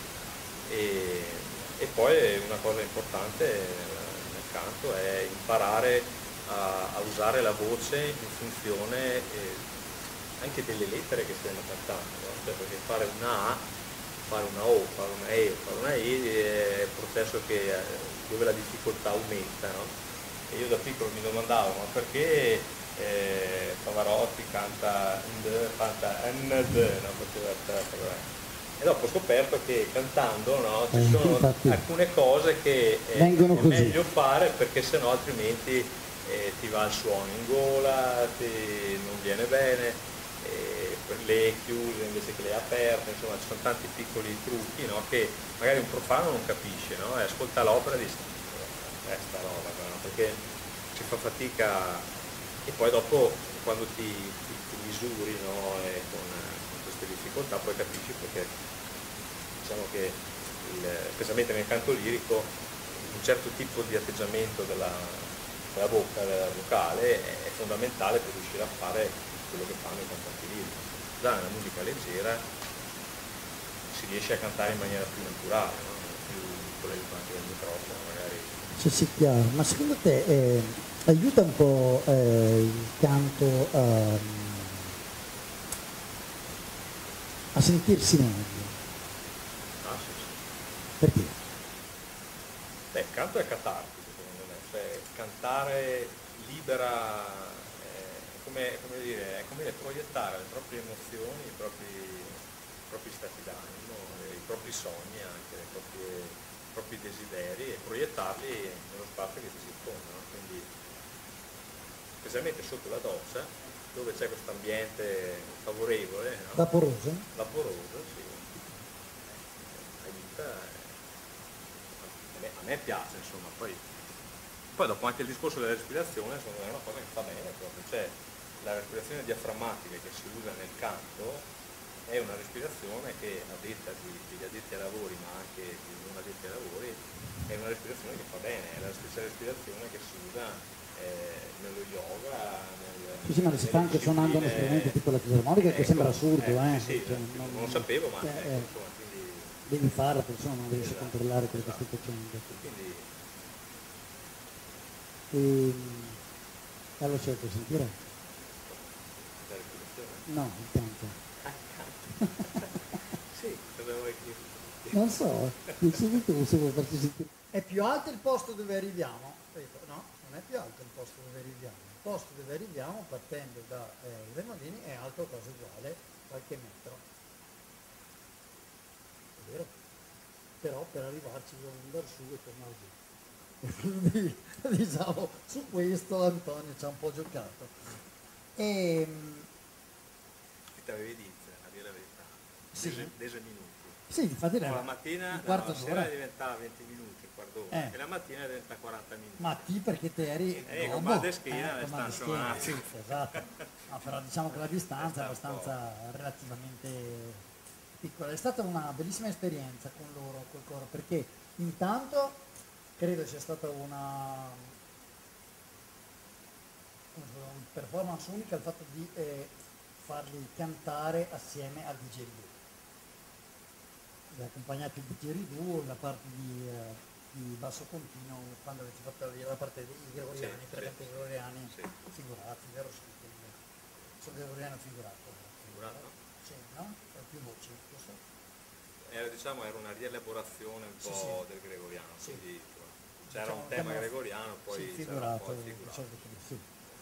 e poi una cosa importante nel canto è imparare a usare la voce in funzione anche delle lettere che stiamo cantando, no? Cioè, perché fare una A, fare una O, fare una E, fare una I è un processo dove la difficoltà aumenta, no? E io da piccolo mi domandavo, ma perché Pavarotti canta N, no? E dopo ho scoperto che cantando, no, ci sono alcune cose che è meglio fare, perché sennò altrimenti ti va il suono in gola, non viene bene, le chiuse invece che le aperte, insomma ci sono tanti piccoli trucchi, no, che magari un profano non capisce, no? E ascolta l'opera e dice sta roba, no? Perché ci fa fatica, e poi dopo quando ti misuri, no, con queste difficoltà poi capisci, perché diciamo che specialmente nel canto lirico un certo tipo di atteggiamento della bocca, della vocale è fondamentale per riuscire a fare quello che fanno i cantanti lirici. Già nella musica leggera si riesce a cantare in maniera più naturale, no? Più con l'aiutante del microfono magari. Sì, chiaro. Ma secondo te aiuta un po' il canto a sentirsi meglio? Ah, sì. Perché? Beh, il canto è catartico, secondo me, cioè cantare libera, è come proiettare le proprie emozioni, i propri stati d'animo, i propri sogni anche, i propri desideri, e proiettarli nello spazio che ti circonda, no? Quindi, specialmente sotto la doccia, dove c'è questo ambiente favorevole, no? Vaporoso, Sì. Aiuta, a me piace, insomma, poi dopo anche il discorso della respirazione, secondo me è una cosa che fa bene proprio, cioè la respirazione diaframmatica che si usa nel canto è una respirazione che, a detta degli addetti ai lavori, ma anche di non addetti ai lavori, è una respirazione che fa bene, è la stessa respirazione che si usa nello yoga, sì, ma si fa anche suonando uno strumento tipo la fisarmonica, che sembra assurdo, sì, cioè, non lo sapevo, ma insomma, quindi devi farlo, persona non riesci a controllare quello che stai facendo. Quindi, allora c'è da sentire? la respirazione? No, intanto. Sì, cosa vuoi che... Non so, decidi tu se vuoi farci sentire. È più alto il posto dove arriviamo? No, non è più alto il posto dove arriviamo. Il posto dove arriviamo, partendo da Remolini, è alto quasi uguale, qualche metro. È vero? Però per arrivarci dobbiamo andare su e tornare giù. E quindi, diciamo, su questo Antonio ci ha un po' giocato. E ti avevi detto, a dire la verità, sì. 10 minuti. Sì, infatti la mattina, la sera diventava 20 minuti, un quarto d'ora, e la mattina diventa 40 minuti. Ma ti perché te eri con mal di schiena, sì, esatto. No, però diciamo che la distanza è abbastanza relativamente piccola. È stata una bellissima esperienza con loro, col coro, perché intanto credo sia stata una performance unica il fatto di farli cantare assieme al DJ. accompagnati di tiri duo, la parte di basso continuo, quando avete fatto la parte dei gregoriani, Sì, per sì, esempio i gregoriani sì. figurati, vero? Sono gregoriano figurato. Figurato? Sì, no? Per più voci, lo so. Era una rielaborazione un Sì, po' sì. del gregoriano, Sì. quindi c'era Diciamo, un tema chiamano- gregoriano, sì, poi c'era un po' figurato, il di figurato. solito sì.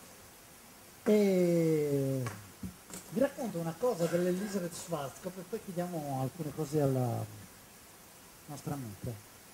E vi racconto una cosa dell'Elisabeth Schwarzkopf e poi chiediamo alcune cose alla nostra amica.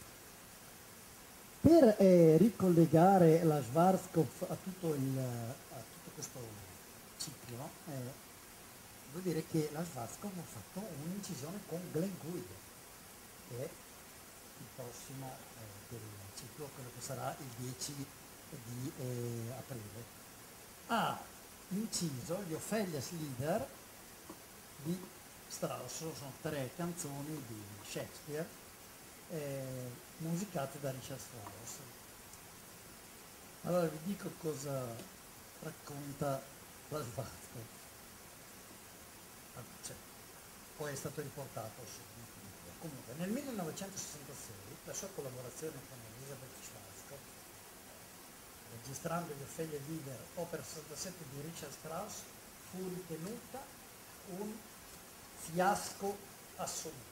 Per ricollegare la Schwarzkopf a tutto questo ciclo, vuol dire che la Schwarzkopf ha fatto un'incisione con Glenn Gould, che è il prossimo del ciclo, quello che sarà il 10 di aprile. Ha inciso gli Ophelia's Lieder di Strauss, sono 3 canzoni di Shakespeare musicate da Richard Strauss. Allora vi dico cosa racconta la Schwarzkopf. Cioè, poi è stato riportato su Wikipedia. Comunque, nel 1966 la sua collaborazione con Elisabeth Schwarzkopf, registrando gli Ophelia Lieder opera 67 di Richard Strauss, fu ritenuta un fiasco assoluto.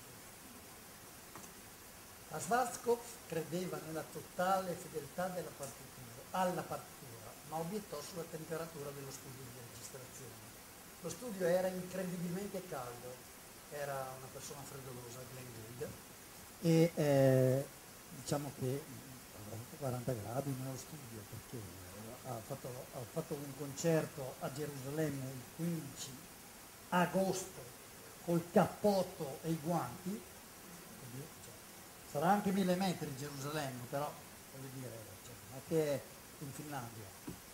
La Schwarzkopf credeva nella totale fedeltà alla partitura, ma obiettò sulla temperatura dello studio di registrazione. Lo studio era incredibilmente caldo, era una persona freddolosa, Glenn Gould, e diciamo che avrà avuto 40 gradi nello studio perché ha fatto un concerto a Gerusalemme il 15 agosto col cappotto e i guanti, cioè, sarà anche 1000 metri Gerusalemme, però voglio dire, cioè, non è che è in Finlandia.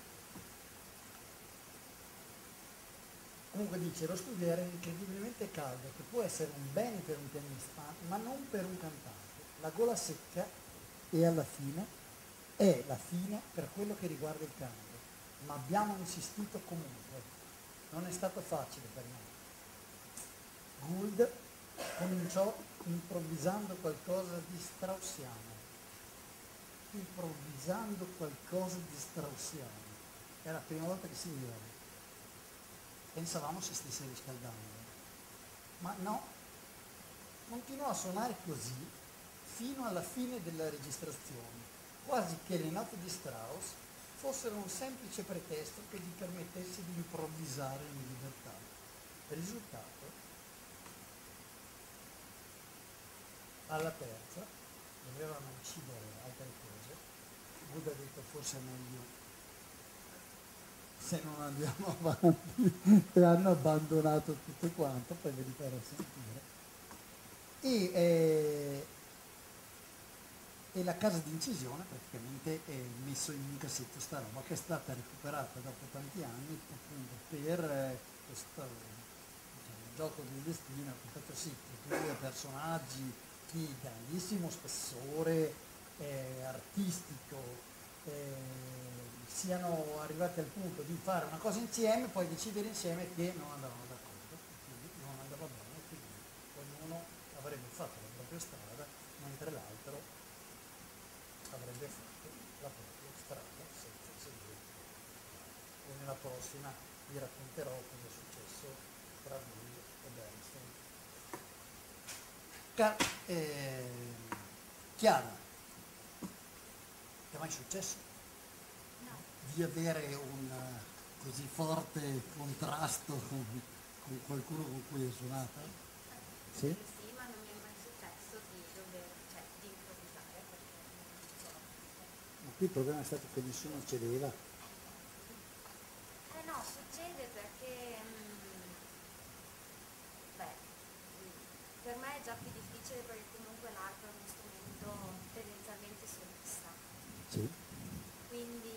Comunque dice, lo studio era incredibilmente caldo, che può essere un bene per un pianista, ma non per un cantante. La gola secca e alla fine è la fine per quello che riguarda il canto, ma abbiamo insistito comunque. Non è stato facile per noi. Gould cominciò improvvisando qualcosa di straussiano. Improvvisando qualcosa di straussiano. Era la prima volta che si vedeva. Pensavamo si stesse riscaldando, ma no, continuò a suonare così fino alla fine della registrazione, quasi che le note di Strauss fossero un semplice pretesto che gli permettesse di improvvisare in libertà. Risultato, alla terza, dovevano incidere altre cose, Buddha ha detto forse è meglio se non andiamo avanti e hanno abbandonato tutto quanto, poi ve li farò sentire. E la casa di incisione praticamente è messo in un cassetto sta roba che è stata recuperata dopo tanti anni appunto per questo gioco del destino che ha fatto sì che due personaggi di grandissimo spessore artistico siano arrivati al punto di fare una cosa insieme, poi decidere insieme che non andavano d'accordo, quindi non andava bene, quindi ognuno avrebbe fatto la propria strada, mentre l'altro avrebbe fatto la propria strada senza seguire. E nella prossima vi racconterò cosa è successo tra lui e Bernstein. Chiara, ti è mai successo? Di avere un così forte contrasto con qualcuno con cui hai suonato? Sì? Sì, ma non mi è mai successo di improvvisare perché non ci sono. Ma qui il problema è stato che nessuno cedeva. No, succede perché per me è già più difficile perché comunque l'arpa è uno strumento tendenzialmente solista. Sì. Quindi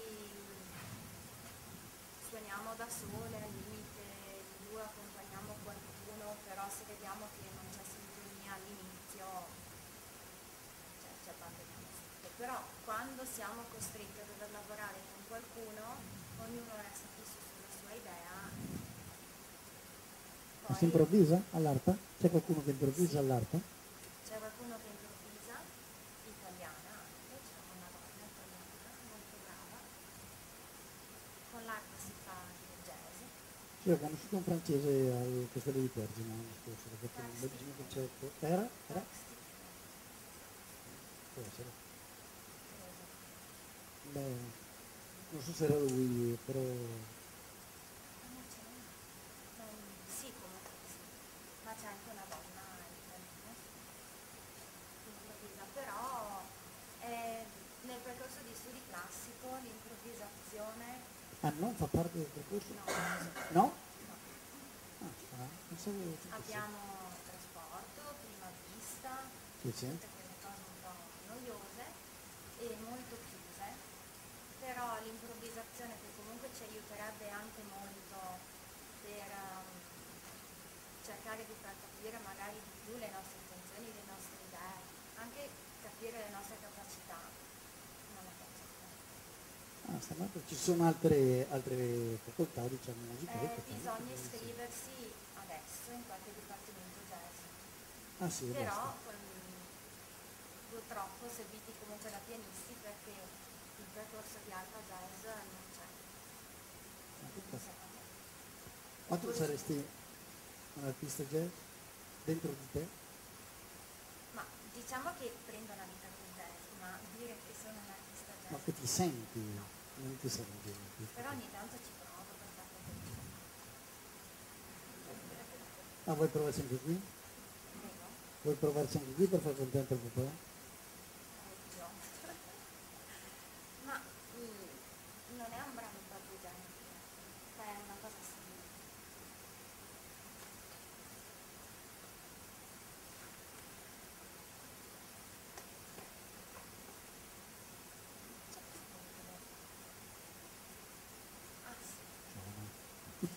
suoniamo da sole, al limite in due accompagniamo qualcuno, però se vediamo che non c'è sintonia all'inizio, ci abbandoniamo subito. Però quando siamo costretti a dover lavorare con qualcuno, ognuno resta fisso sulla sua idea. Ma si improvvisa all'arpa? C'è qualcuno che improvvisa Sì, all'arpa? c'è Io ho conosciuto un francese al Castello di Pergine l'anno scorso, ho fatto un bellissimo concerto. Era? Può essere. Beh, non so se era lui, però... Sì, comunque sì, ma c'è anche una donna italiana, improvvisa, però nel percorso di studi classico l'improvvisazione Ah, non fa parte del percorso? no, No? Ah, pensavo che fosse. abbiamo trasporto, prima vista, Sì, sì. tutte quelle cose un po' noiose e molto chiuse, però l'improvvisazione che comunque ci aiuterebbe anche molto per cercare di far capire magari di più le nostre intenzioni, le nostre idee, anche capire le nostre capacità, non la faccio Ci sono altre facoltà, diciamo, musicali che fanno. bisogna iscriversi adesso in qualche dipartimento jazz, Ah sì, però basta. purtroppo serviti comunque da pianisti perché il percorso di alta jazz non c'è. Non so quant'è. Ma tu saresti un artista jazz dentro di te? Ma diciamo che prendo la vita del jazz, ma dire che sono un artista jazz, Ma che ti senti? Non ti senti un artista però jazz. ogni tanto ci provo per far capire. Ah, vuoi provarci anche qui? Prego. Vuoi provarci anche qui per far contento il papà? Oddio. Ma non è un brano proprio jazz, è una cosa simile. Ah sì.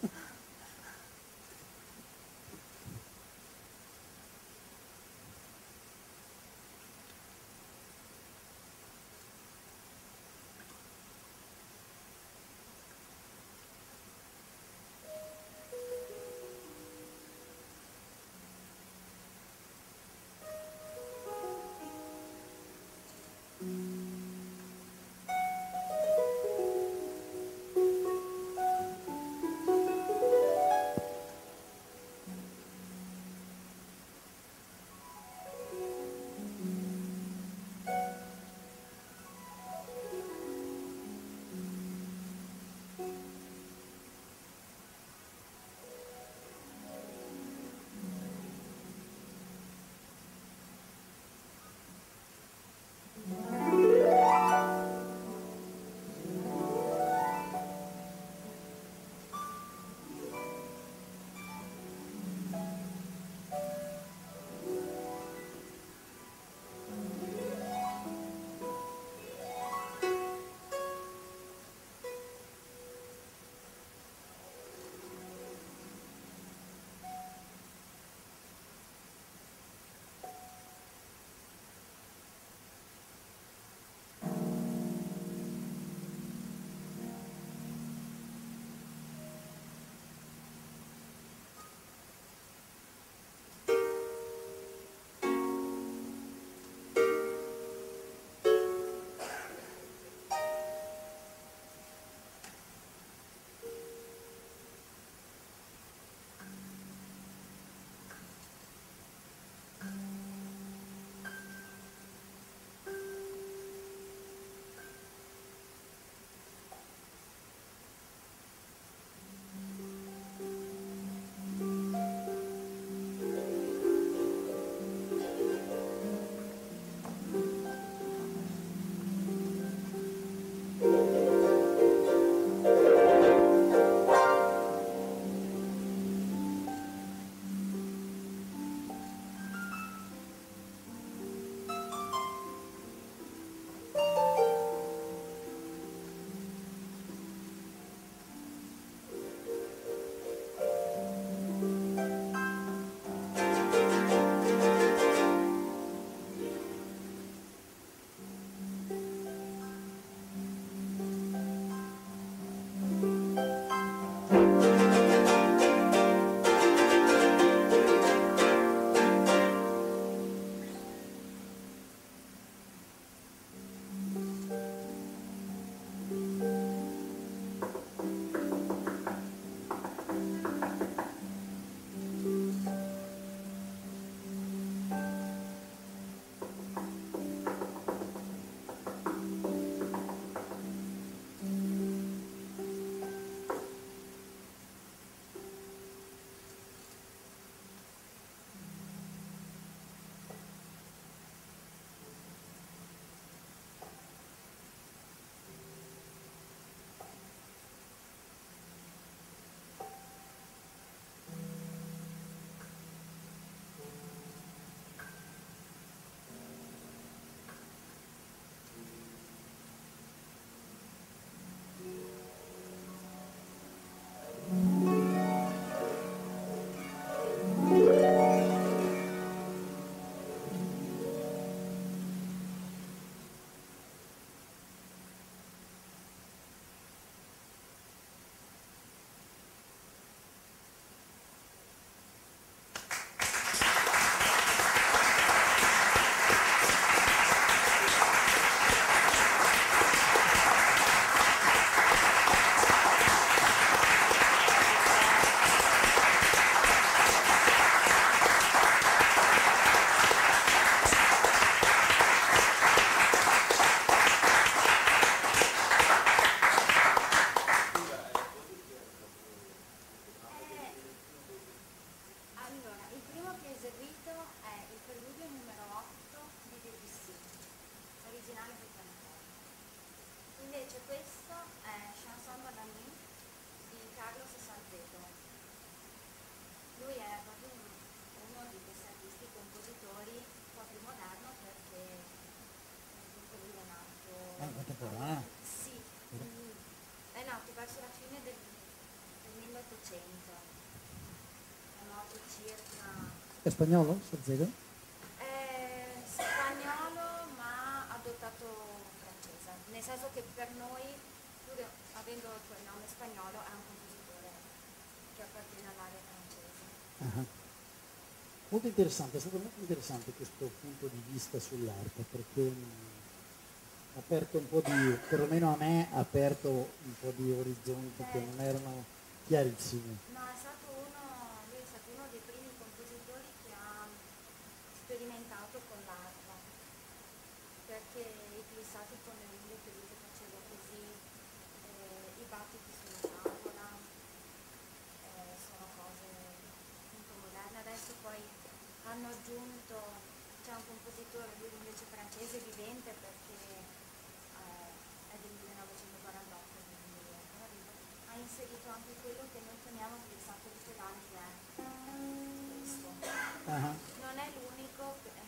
Novecento. È morto circa... È spagnolo, Salzega? È spagnolo ma adottato francese, nel senso che per noi, pur avendo il nome spagnolo, è un compositore che appartiene all'area francese. Ah. Molto interessante, è stato molto interessante questo punto di vista sull'arte, perché ha aperto un po' di, perlomeno a me, ha aperto un po' di orizzonti che non erano chiarissimi. No, lui è stato uno dei primi compositori che ha sperimentato con l'arpa, perché i glissati con le unghie che lui faceva così, i battiti sulla tavola, sono cose molto moderne. Adesso poi hanno aggiunto, c'è un compositore, lui invece francese, vivente, perché è del 1948, quindi è ancora vivo, ha inserito anche quello che noi chiamiamo glissato pedale, che è questo. Non è l'unico,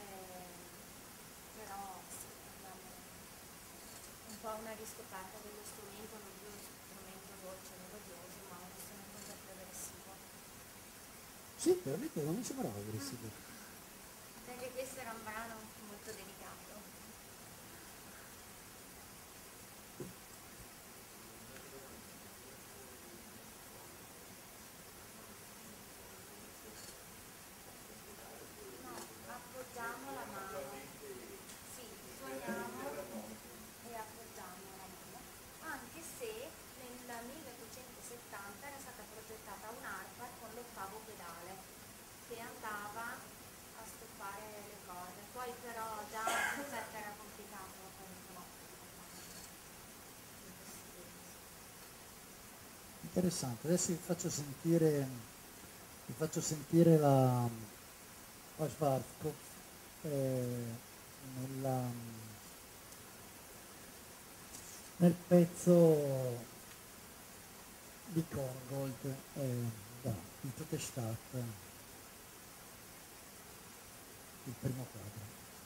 però sì, abbiamo un po' una riscoperta dello strumento, non più uno strumento dolce e melodioso, ma uno strumento un po' più aggressivo. Sì, veramente non mi sembrava aggressivo. Perché questo era un brano molto delicato. No, appoggiamo la mano. Sì, suoniamo e appoggiamo la mano. Anche se nel 1870 era stata progettata un'arpa con l'ottavo pedale che andava a stoppare le corde. Poi però già il set era complicato, poi no. Interessante, adesso vi faccio sentire la Schwarzkopf nel pezzo di Korngold, il Totestadt, il primo quadro.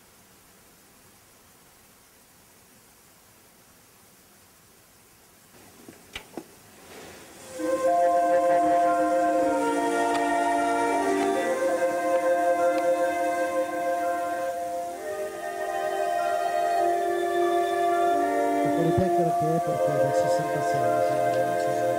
Che è perché del 66 mi sembra non si sbaglia.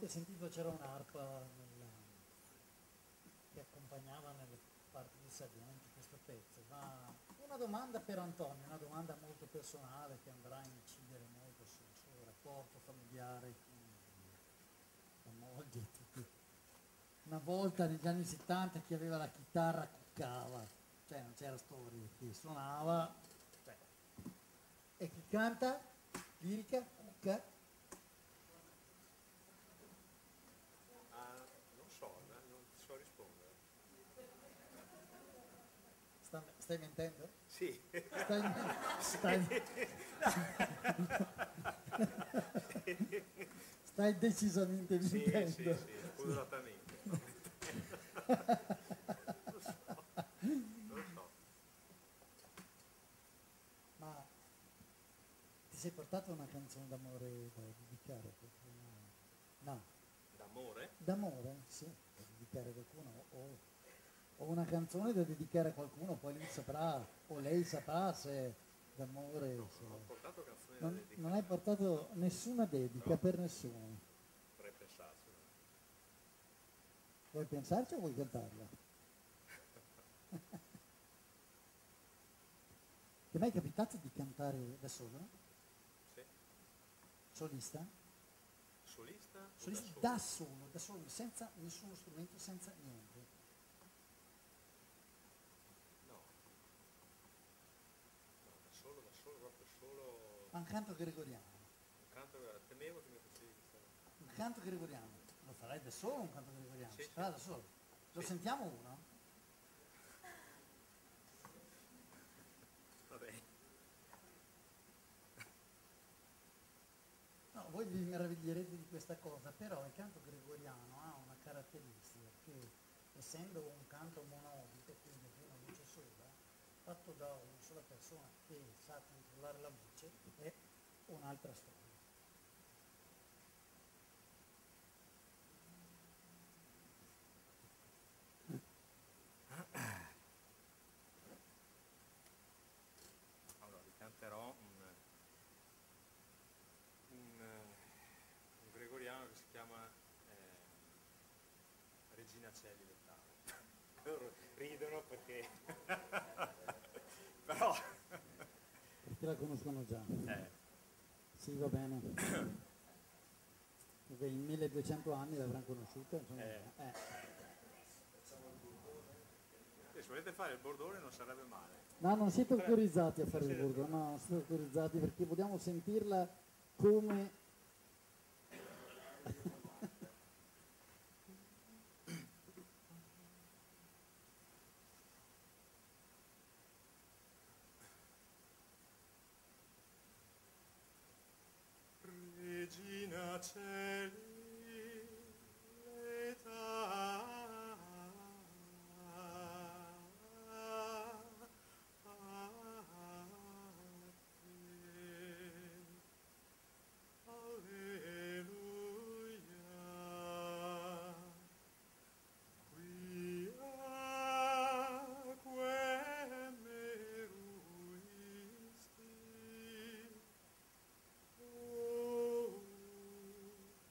avete sentito c'era un'arpa che accompagnava nelle parti disadianti questo pezzo, ma una domanda per Antonio, una domanda molto personale che andrà a incidere molto sul suo rapporto familiare con la moglie e tutti. Una volta negli anni 70 chi aveva la chitarra cuccava, cioè non c'era storia, chi suonava, cioè. E chi canta, lirica, cucca. Non so, non so rispondere. Stai mentendo? Sì. Stai decisamente mentendo. Sì, spudoratamente. Non lo so. Ma ti sei portato una canzone d'amore da dedicare a qualcuno? No. D'amore? D'amore, sì, da dedicare a qualcuno o una canzone da dedicare a qualcuno, poi lui saprà o lei saprà se d'amore. No, se... non ho portato canzoni da dedicare. Non hai portato nessuna dedica, no, per nessuno. Vorrei pensarci. Vuoi pensarci o vuoi cantarla? Ti è mai capitato di cantare da solo? Sì. Solista? Solista? Solista da solo, senza nessuno strumento, senza niente. No, da solo, proprio solo. Ma un canto gregoriano. Un canto, temevo che mi facevi questa. Un canto gregoriano. Lo farai da solo un canto gregoriano? Sì, Si farà da solo. Lo sentiamo uno? Vabbè. No, voi vi meraviglierete di questa cosa, però il canto gregoriano ha una caratteristica che, essendo un canto monodico, quindi con una voce sola, fatto da una sola persona che sa controllare la voce, è un'altra storia. Allora, vi canterò un gregoriano che si chiama Regina Celli del Taro. Loro ridono perché però Perché la conoscono già. Sì, va bene. Perché in 1200 anni l'avranno conosciuta. Insomma, se volete fare il bordone non sarebbe male. No, non siete autorizzati a fare il bordone, no, non siete autorizzati perché vogliamo sentirla come... Regina Celi l'età alleluia quia meruisti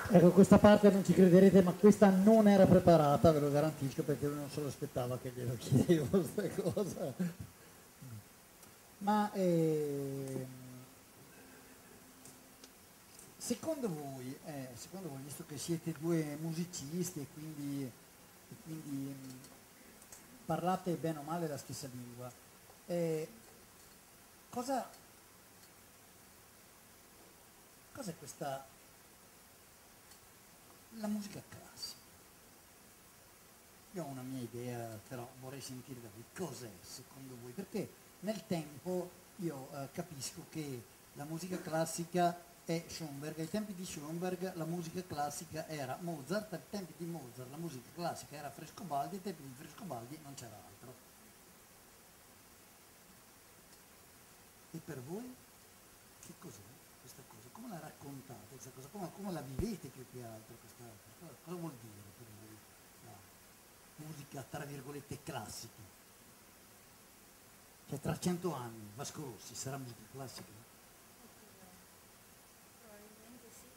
Ecco, questa parte non ci crederete, ma questa non era preparata, ve lo garantisco, perché lui non se lo aspettava che glielo chiedevo questa cosa. Ma secondo voi, visto che siete due musicisti e quindi parlate bene o male la stessa lingua, cosa, cos'è questa, la musica classica? Io ho una mia idea, però vorrei sentire da voi cos'è secondo voi, perché nel tempo io capisco che la musica classica è Schoenberg. Ai tempi di Schoenberg la musica classica era Mozart, ai tempi di Mozart la musica classica era Frescobaldi, ai tempi di Frescobaldi non c'era altro. E per voi che cos'è questa cosa? Come la raccontate questa cosa? Come la vivete più che altro questa cosa? Cosa vuol dire per voi la musica tra virgolette classica? Cioè tra 100 anni Vasco Rossi sarà musica classica? Probabilmente sì.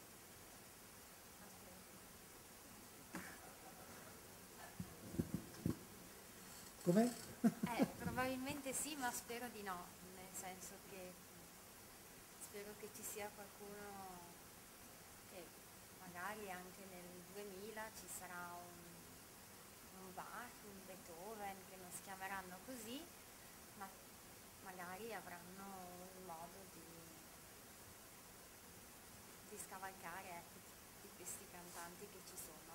Com'è? Probabilmente sì, ma spero di no, nel senso che spero che ci sia qualcuno che magari anche nel 2000 ci sarà un Bach, un Beethoven, che non si chiameranno così, ma magari avranno un modo di scavalcare, ecco, di questi cantanti che ci sono.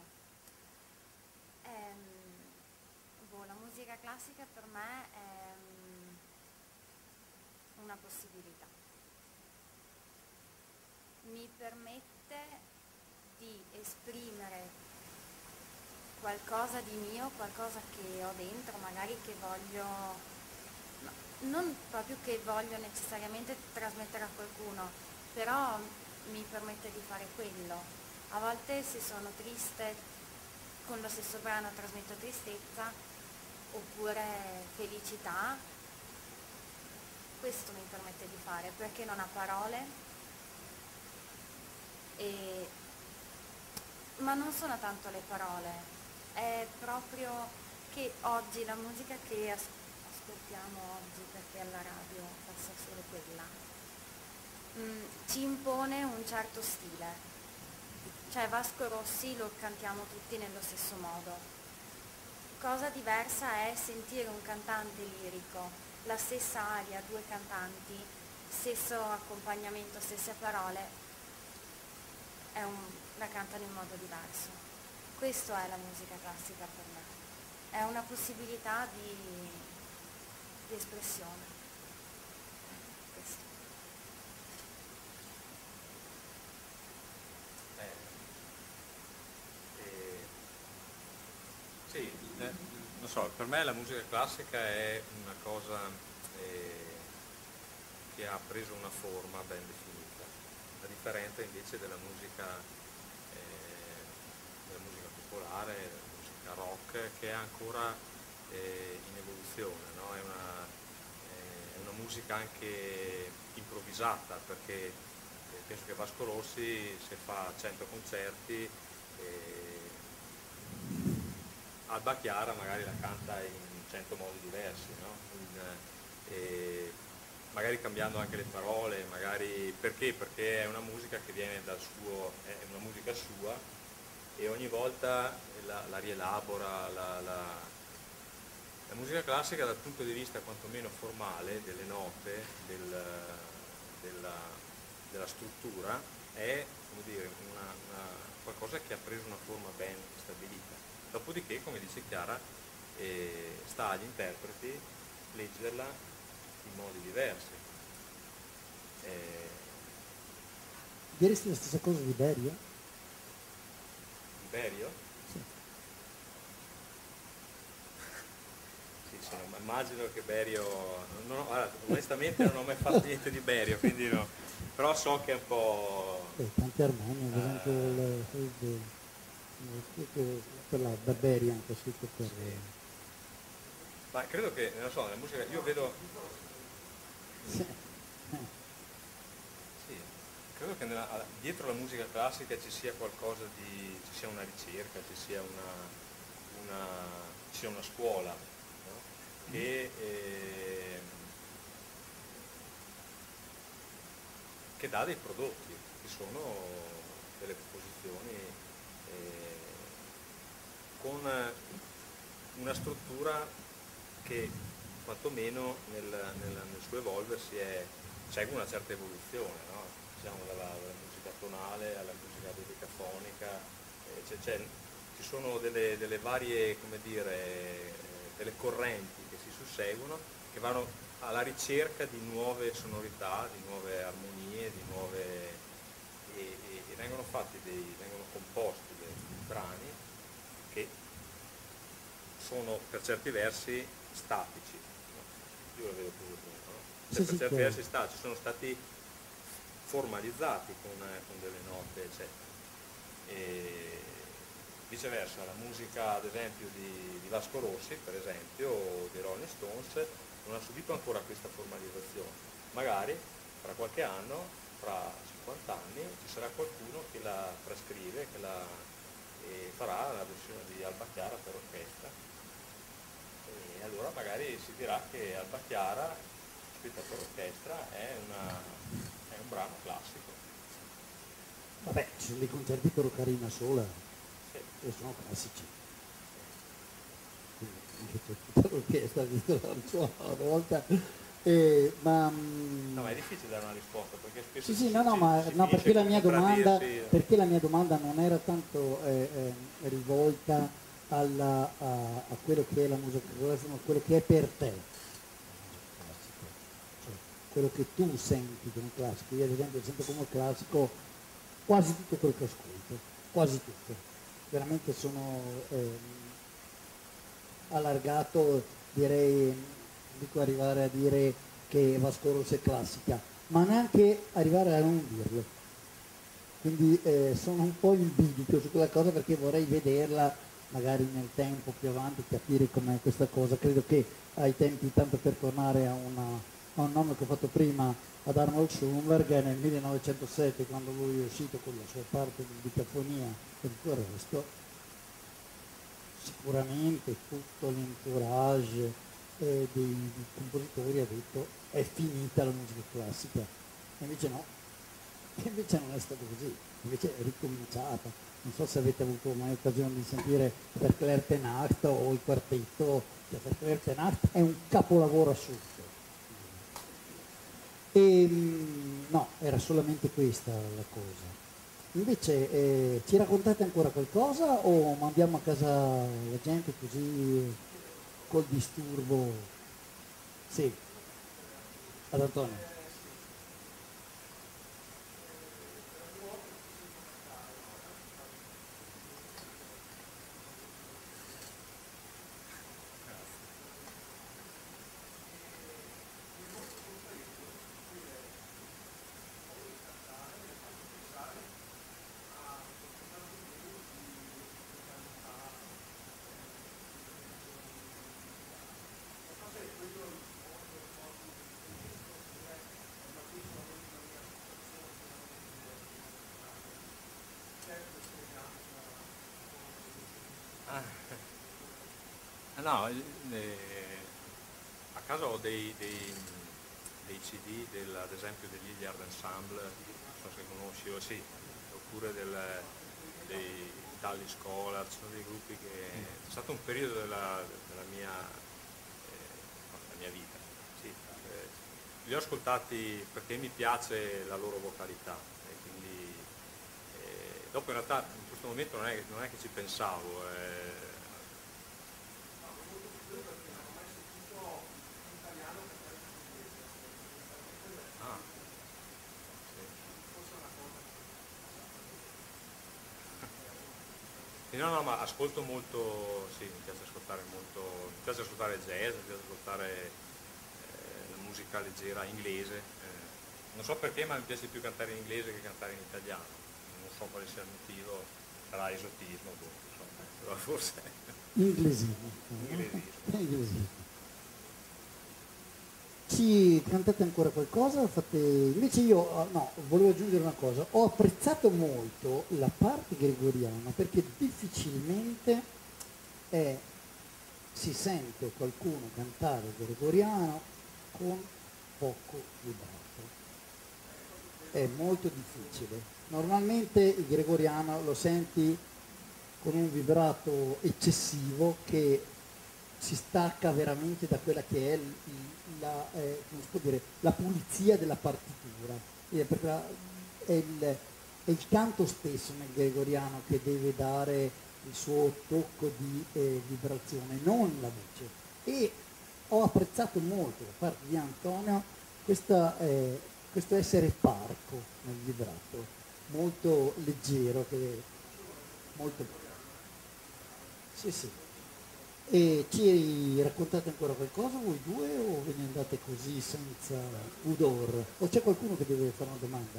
La musica classica per me è una possibilità. Mi permette di esprimere qualcosa di mio, qualcosa che ho dentro, magari che voglio, no, non proprio che voglio necessariamente trasmettere a qualcuno, però mi permette di fare quello. A volte se sono triste, con lo stesso brano trasmetto tristezza, oppure felicità. Questo mi permette di fare, perché non ha parole, ma non sono tanto le parole, è proprio che oggi la musica che ascoltiamo oggi, perché alla radio passa solo quella, ci impone un certo stile. Cioè Vasco Rossi lo cantiamo tutti nello stesso modo. Cosa diversa è sentire un cantante lirico, la stessa aria, due cantanti, stesso accompagnamento, stesse parole, la cantano in modo diverso. Questo è la musica classica per me, è una possibilità di espressione. Questo. Sì, non so, per me la musica classica è una cosa che ha preso una forma ben definita, a differenza invece della musica popolare, della musica rock, che è ancora in evoluzione, no? È una musica anche improvvisata, perché penso che Vasco Rossi, se fa 100 concerti, Alba Chiara magari la canta in 100 modi diversi, no? Magari cambiando anche le parole, magari perché? Perché è una musica che viene dal suo, è una musica sua, e ogni volta la rielabora. La musica classica dal punto di vista quantomeno formale delle note, della struttura, è, come dire, qualcosa che ha preso una forma ben stabilita. Dopodiché, come dice Chiara, sta agli interpreti leggerla in modi diversi. Diresti la stessa cosa di Berio? Di Berio? Sì. Sì, immagino che Berio, guarda, onestamente non ho mai fatto niente di Berio, quindi no, però so che è un po'... Tanti armoni, ad esempio quella Barberia anche scritto per... Ma credo che, non so, nella musica, io vedo... Sì. Sì, credo che dietro la musica classica ci sia qualcosa ci sia una ricerca, ci sia una scuola, no? Che dà dei prodotti, che sono delle composizioni con una struttura che quantomeno nel suo evolversi segue una certa evoluzione, no? Diciamo dalla musica tonale alla musica dodecafonica, ci sono delle varie, come dire, delle correnti che si susseguono, che vanno alla ricerca di nuove sonorità, di nuove armonie, di nuove, e vengono composti dei brani che sono per certi versi statici, no? Io lo vedo così, no? Cioè, per certi versi statici, sono stati formalizzati con delle note, eccetera. E viceversa, la musica ad esempio di Vasco Rossi, per esempio, o di Rolling Stones, non ha subito ancora questa formalizzazione. Magari fra qualche anno, fra 50 anni, ci sarà qualcuno che la trascrive, e farà la versione di Alba Chiara per orchestra, e allora magari si dirà che Alba Chiara, scritta per orchestra, è un brano classico. Vabbè, ci sono dei concerti per ocarina sola, sì, e sono classici. Quindi c'è tutta l'orchestra visto la sua volta. No, ma è difficile dare una risposta, perché spesso sì, no, perché la mia domanda non era tanto rivolta a quello che è la musica classica, ma quello che è per te classico, cioè quello che tu senti come classico. Io ad esempio sento come classico quasi tutto quello che ascolto, quasi tutto. Veramente sono allargato, direi, dico arrivare a dire che Vasco Rossi è classica, ma neanche arrivare a non dirlo. Quindi sono un po' in bilico su quella cosa, perché vorrei vederla magari nel tempo più avanti, capire com'è questa cosa. Credo che ai tempi, tanto per tornare a un nome che ho fatto prima, ad Arnold Schoenberg, nel 1907, quando lui è uscito con la sua parte di dicafonia e tutto il resto, sicuramente tutto l'entourage dei compositori ha detto è finita la musica classica, e invece no, invece non è stato così, invece è ricominciata. Non so se avete avuto mai occasione di sentire Verclair Tenacht o il quartetto. Verclair Tenacht è un capolavoro assurdo. No, era solamente questa la cosa. Invece ci raccontate ancora qualcosa o mandiamo a casa la gente così col disturbo? Sì, ad Antonio. No, a casa ho dei CD ad esempio degli Hilliard Ensemble, non so se conosci, sì, oppure dei Tally Scholar, ci sono dei gruppi che è stato un periodo della mia vita, sì, li ho ascoltati perché mi piace la loro vocalità, e quindi dopo in realtà in questo momento non è che ci pensavo. No, ma ascolto molto, sì, mi piace ascoltare jazz, mi piace ascoltare la musica leggera inglese, non so perché, ma mi piace più cantare in inglese che cantare in italiano, non so quale sia il motivo, sarà esotismo, insomma, però forse inglesismo. Ci cantate ancora qualcosa? Invece io, no, volevo aggiungere una cosa. Ho apprezzato molto la parte gregoriana perché difficilmente si sente qualcuno cantare il gregoriano con poco vibrato. È molto difficile. Normalmente il gregoriano lo senti con un vibrato eccessivo che si stacca veramente da quella che è come si può dire, la pulizia della partitura. Perché è il canto stesso nel gregoriano che deve dare il suo tocco di vibrazione, non la voce. E ho apprezzato molto da parte di Antonio questo essere parco nel vibrato, molto leggero, molto... Sì, sì. E ci raccontate ancora qualcosa voi due o ve ne andate così senza pudor? O c'è qualcuno che deve fare una domanda?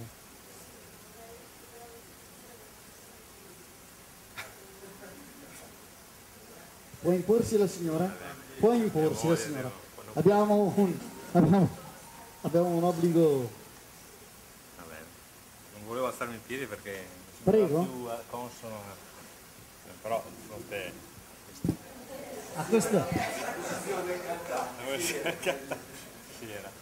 Può imporsi la signora? Può imporsi la signora. Abbiamo un obbligo. Vabbè, non volevo alzarmi in piedi perché mi Prego. sembrava più consono, però di fronte A questa. sì, era.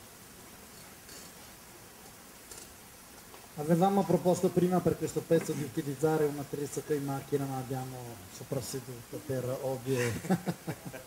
Avevamo proposto prima per questo pezzo di utilizzare un attrezzo che in macchina, ma abbiamo soprasseduto per ovvie.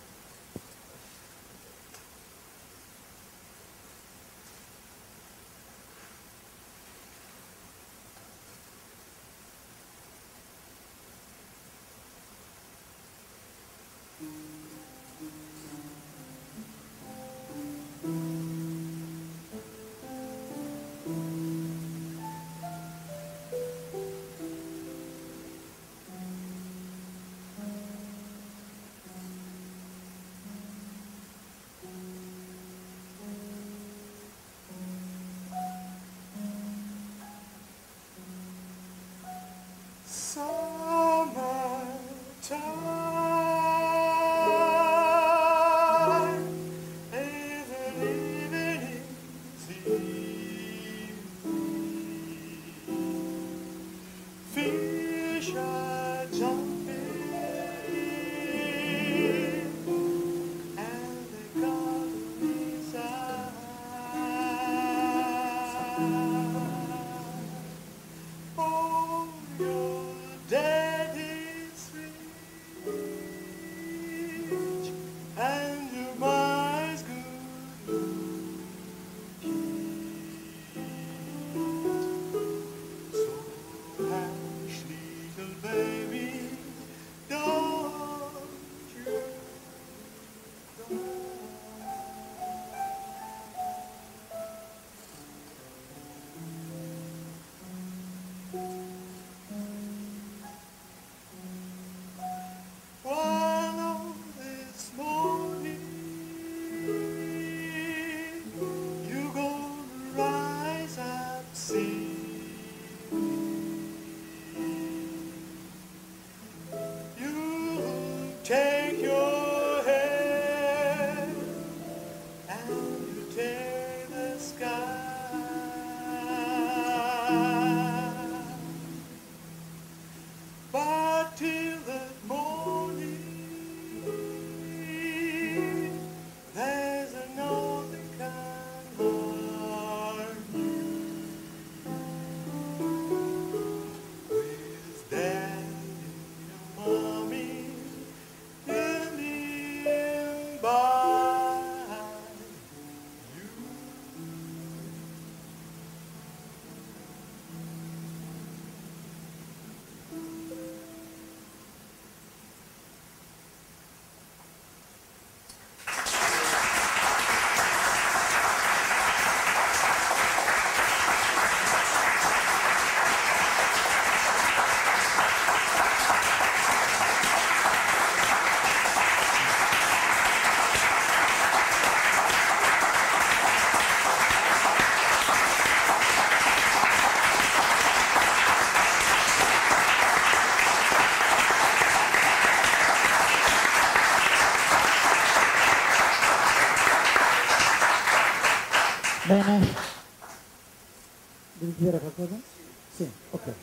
dire qualcosa? Sì, ok.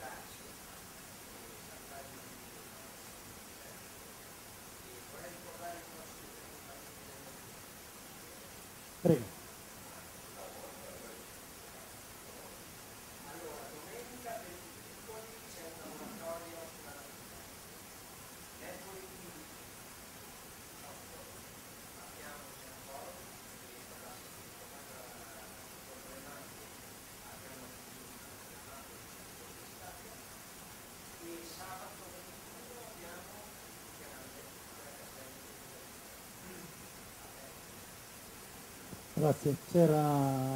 Prego. Grazie. C'era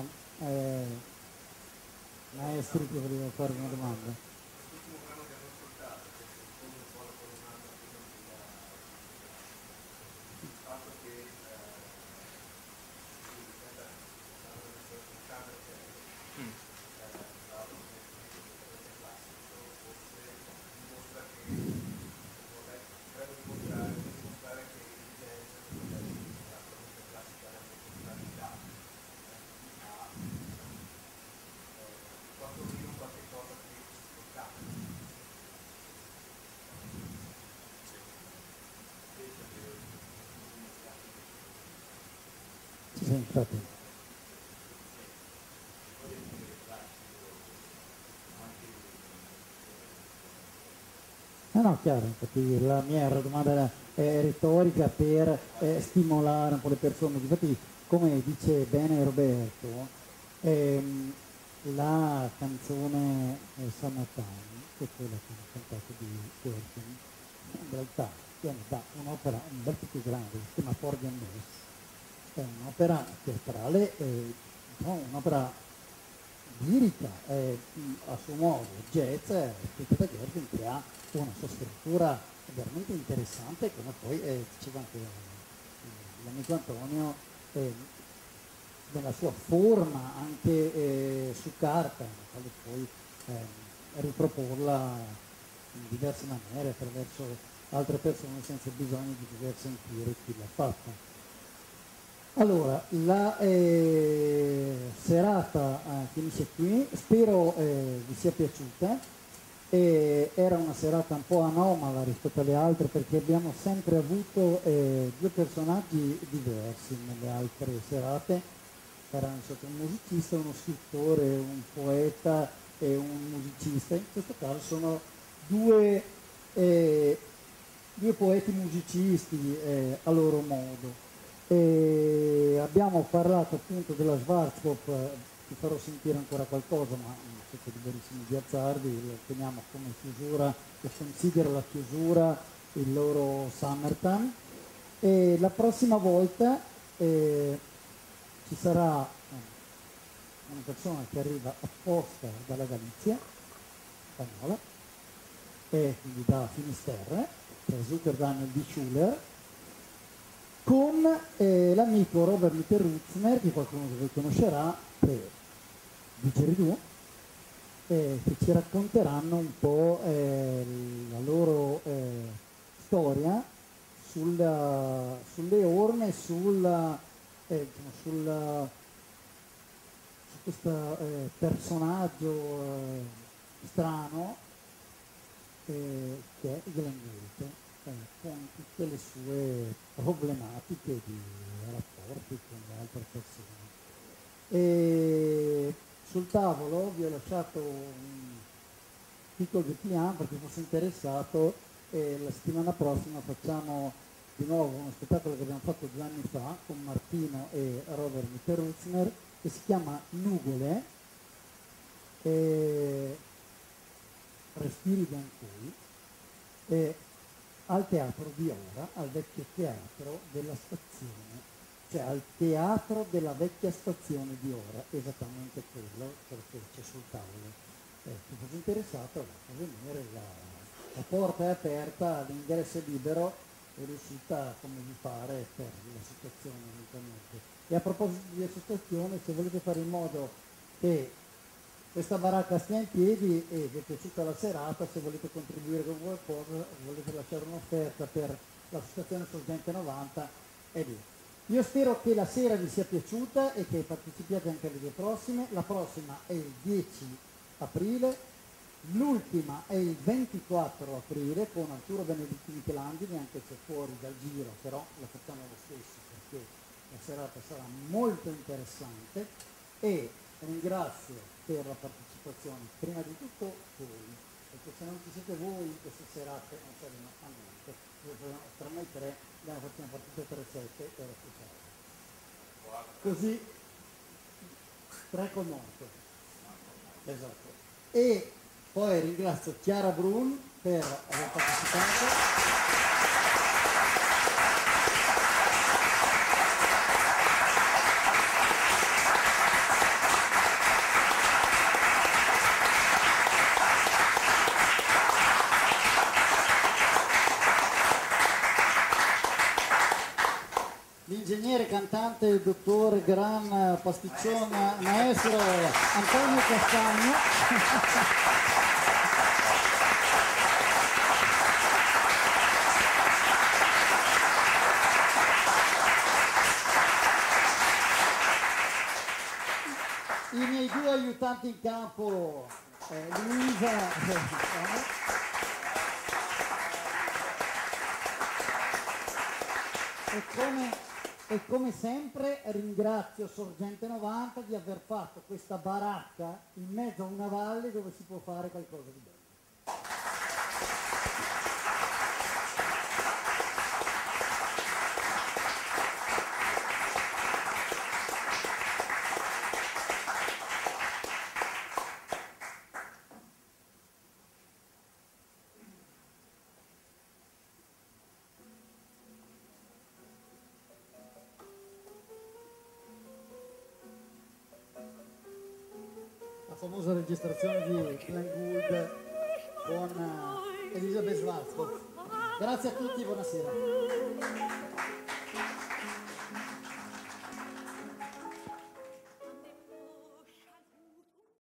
Maestri che voleva fare una domanda. Sì, infatti. No, chiaro, infatti la mia domanda è retorica per stimolare un po' le persone. Infatti, come dice bene Roberto, la canzone Summertime, che è quella che hanno cantato di Working, in realtà viene da un'opera un bel po' più grande, che si chiama Porgy and Bess. È un'opera teatrale, un'opera lirica, a suo modo, jazz, scritta da Gershwin, che ha una sua scrittura veramente interessante, come poi diceva anche l'amico Antonio, nella sua forma anche su carta, quale poi riproporla in diverse maniere attraverso altre persone senza bisogno di dover sentire chi l'ha fatta. Allora, la serata finisce qui, spero vi sia piaciuta. Era una serata un po' anomala rispetto alle altre perché abbiamo sempre avuto due personaggi diversi nelle altre serate. Erano stato un musicista, uno scrittore, un poeta e un musicista. In questo caso sono due poeti musicisti a loro modo. Abbiamo parlato appunto della Schwarzkopf, ti farò sentire ancora qualcosa, ma siete liberissimi di alzarvi, lo teniamo come chiusura, lo considero la chiusura, il loro Summertime. E la prossima volta ci sarà una persona che arriva apposta dalla Galizia spagnola, e quindi da Finisterre, Zucker Daniel di Schuller, con l'amico Robert Mitterrutzner, che qualcuno di voi conoscerà, di Geridù, che ci racconteranno un po' la loro storia sulle orme, su questo personaggio strano che è Glenn Gould, con tutte le sue problematiche di rapporti con le altre persone. E sul tavolo vi ho lasciato un piccolo dépliant per chi fosse interessato, e la settimana prossima facciamo di nuovo uno spettacolo che abbiamo fatto 2 anni fa con Martino e Robert Mitterrutzner, che si chiama Nugole, Respiri Biancui, al teatro di Ora, al vecchio teatro della stazione, cioè al teatro della vecchia stazione di Ora, esattamente quello perché c'è sul tavolo. Chi fosse interessato può venire, la porta è aperta, l'ingresso è libero, è riuscita come vi pare per la situazione eventualmente. E a proposito di associazione, se volete fare in modo che questa baracca stia in piedi e vi è piaciuta la serata, se volete contribuire con qualcosa, volete lasciare un'offerta per l'associazione Sorgente 90, è lì. Io spero che la sera vi sia piaciuta e che partecipiate anche alle due prossime. La prossima è il 10 aprile, l'ultima è il 24 aprile con Arturo Benedetti Michelangeli, anche se fuori dal giro, però la facciamo lo stesso perché la serata sarà molto interessante e ringrazio per la partecipazione prima di tutto voi, perché se non ci siete voi queste serate non servono a niente. Tra noi tre abbiamo fatto una partita 3-7 e era speciale. Così 3 col morto. Esatto. E poi ringrazio Chiara Brun per aver partecipato. L'ingegnere, cantante, dottore, gran pasticcione, maestro Antonio Castagno. I miei due aiutanti in campo, Luisa e come sempre ringrazio Sorgente 90 di aver fatto questa baracca in mezzo a una valle dove si può fare qualcosa di bello. Famosa registrazione di Glenn Gould con Elisabeth Schwarzkopf. Grazie a tutti, buonasera.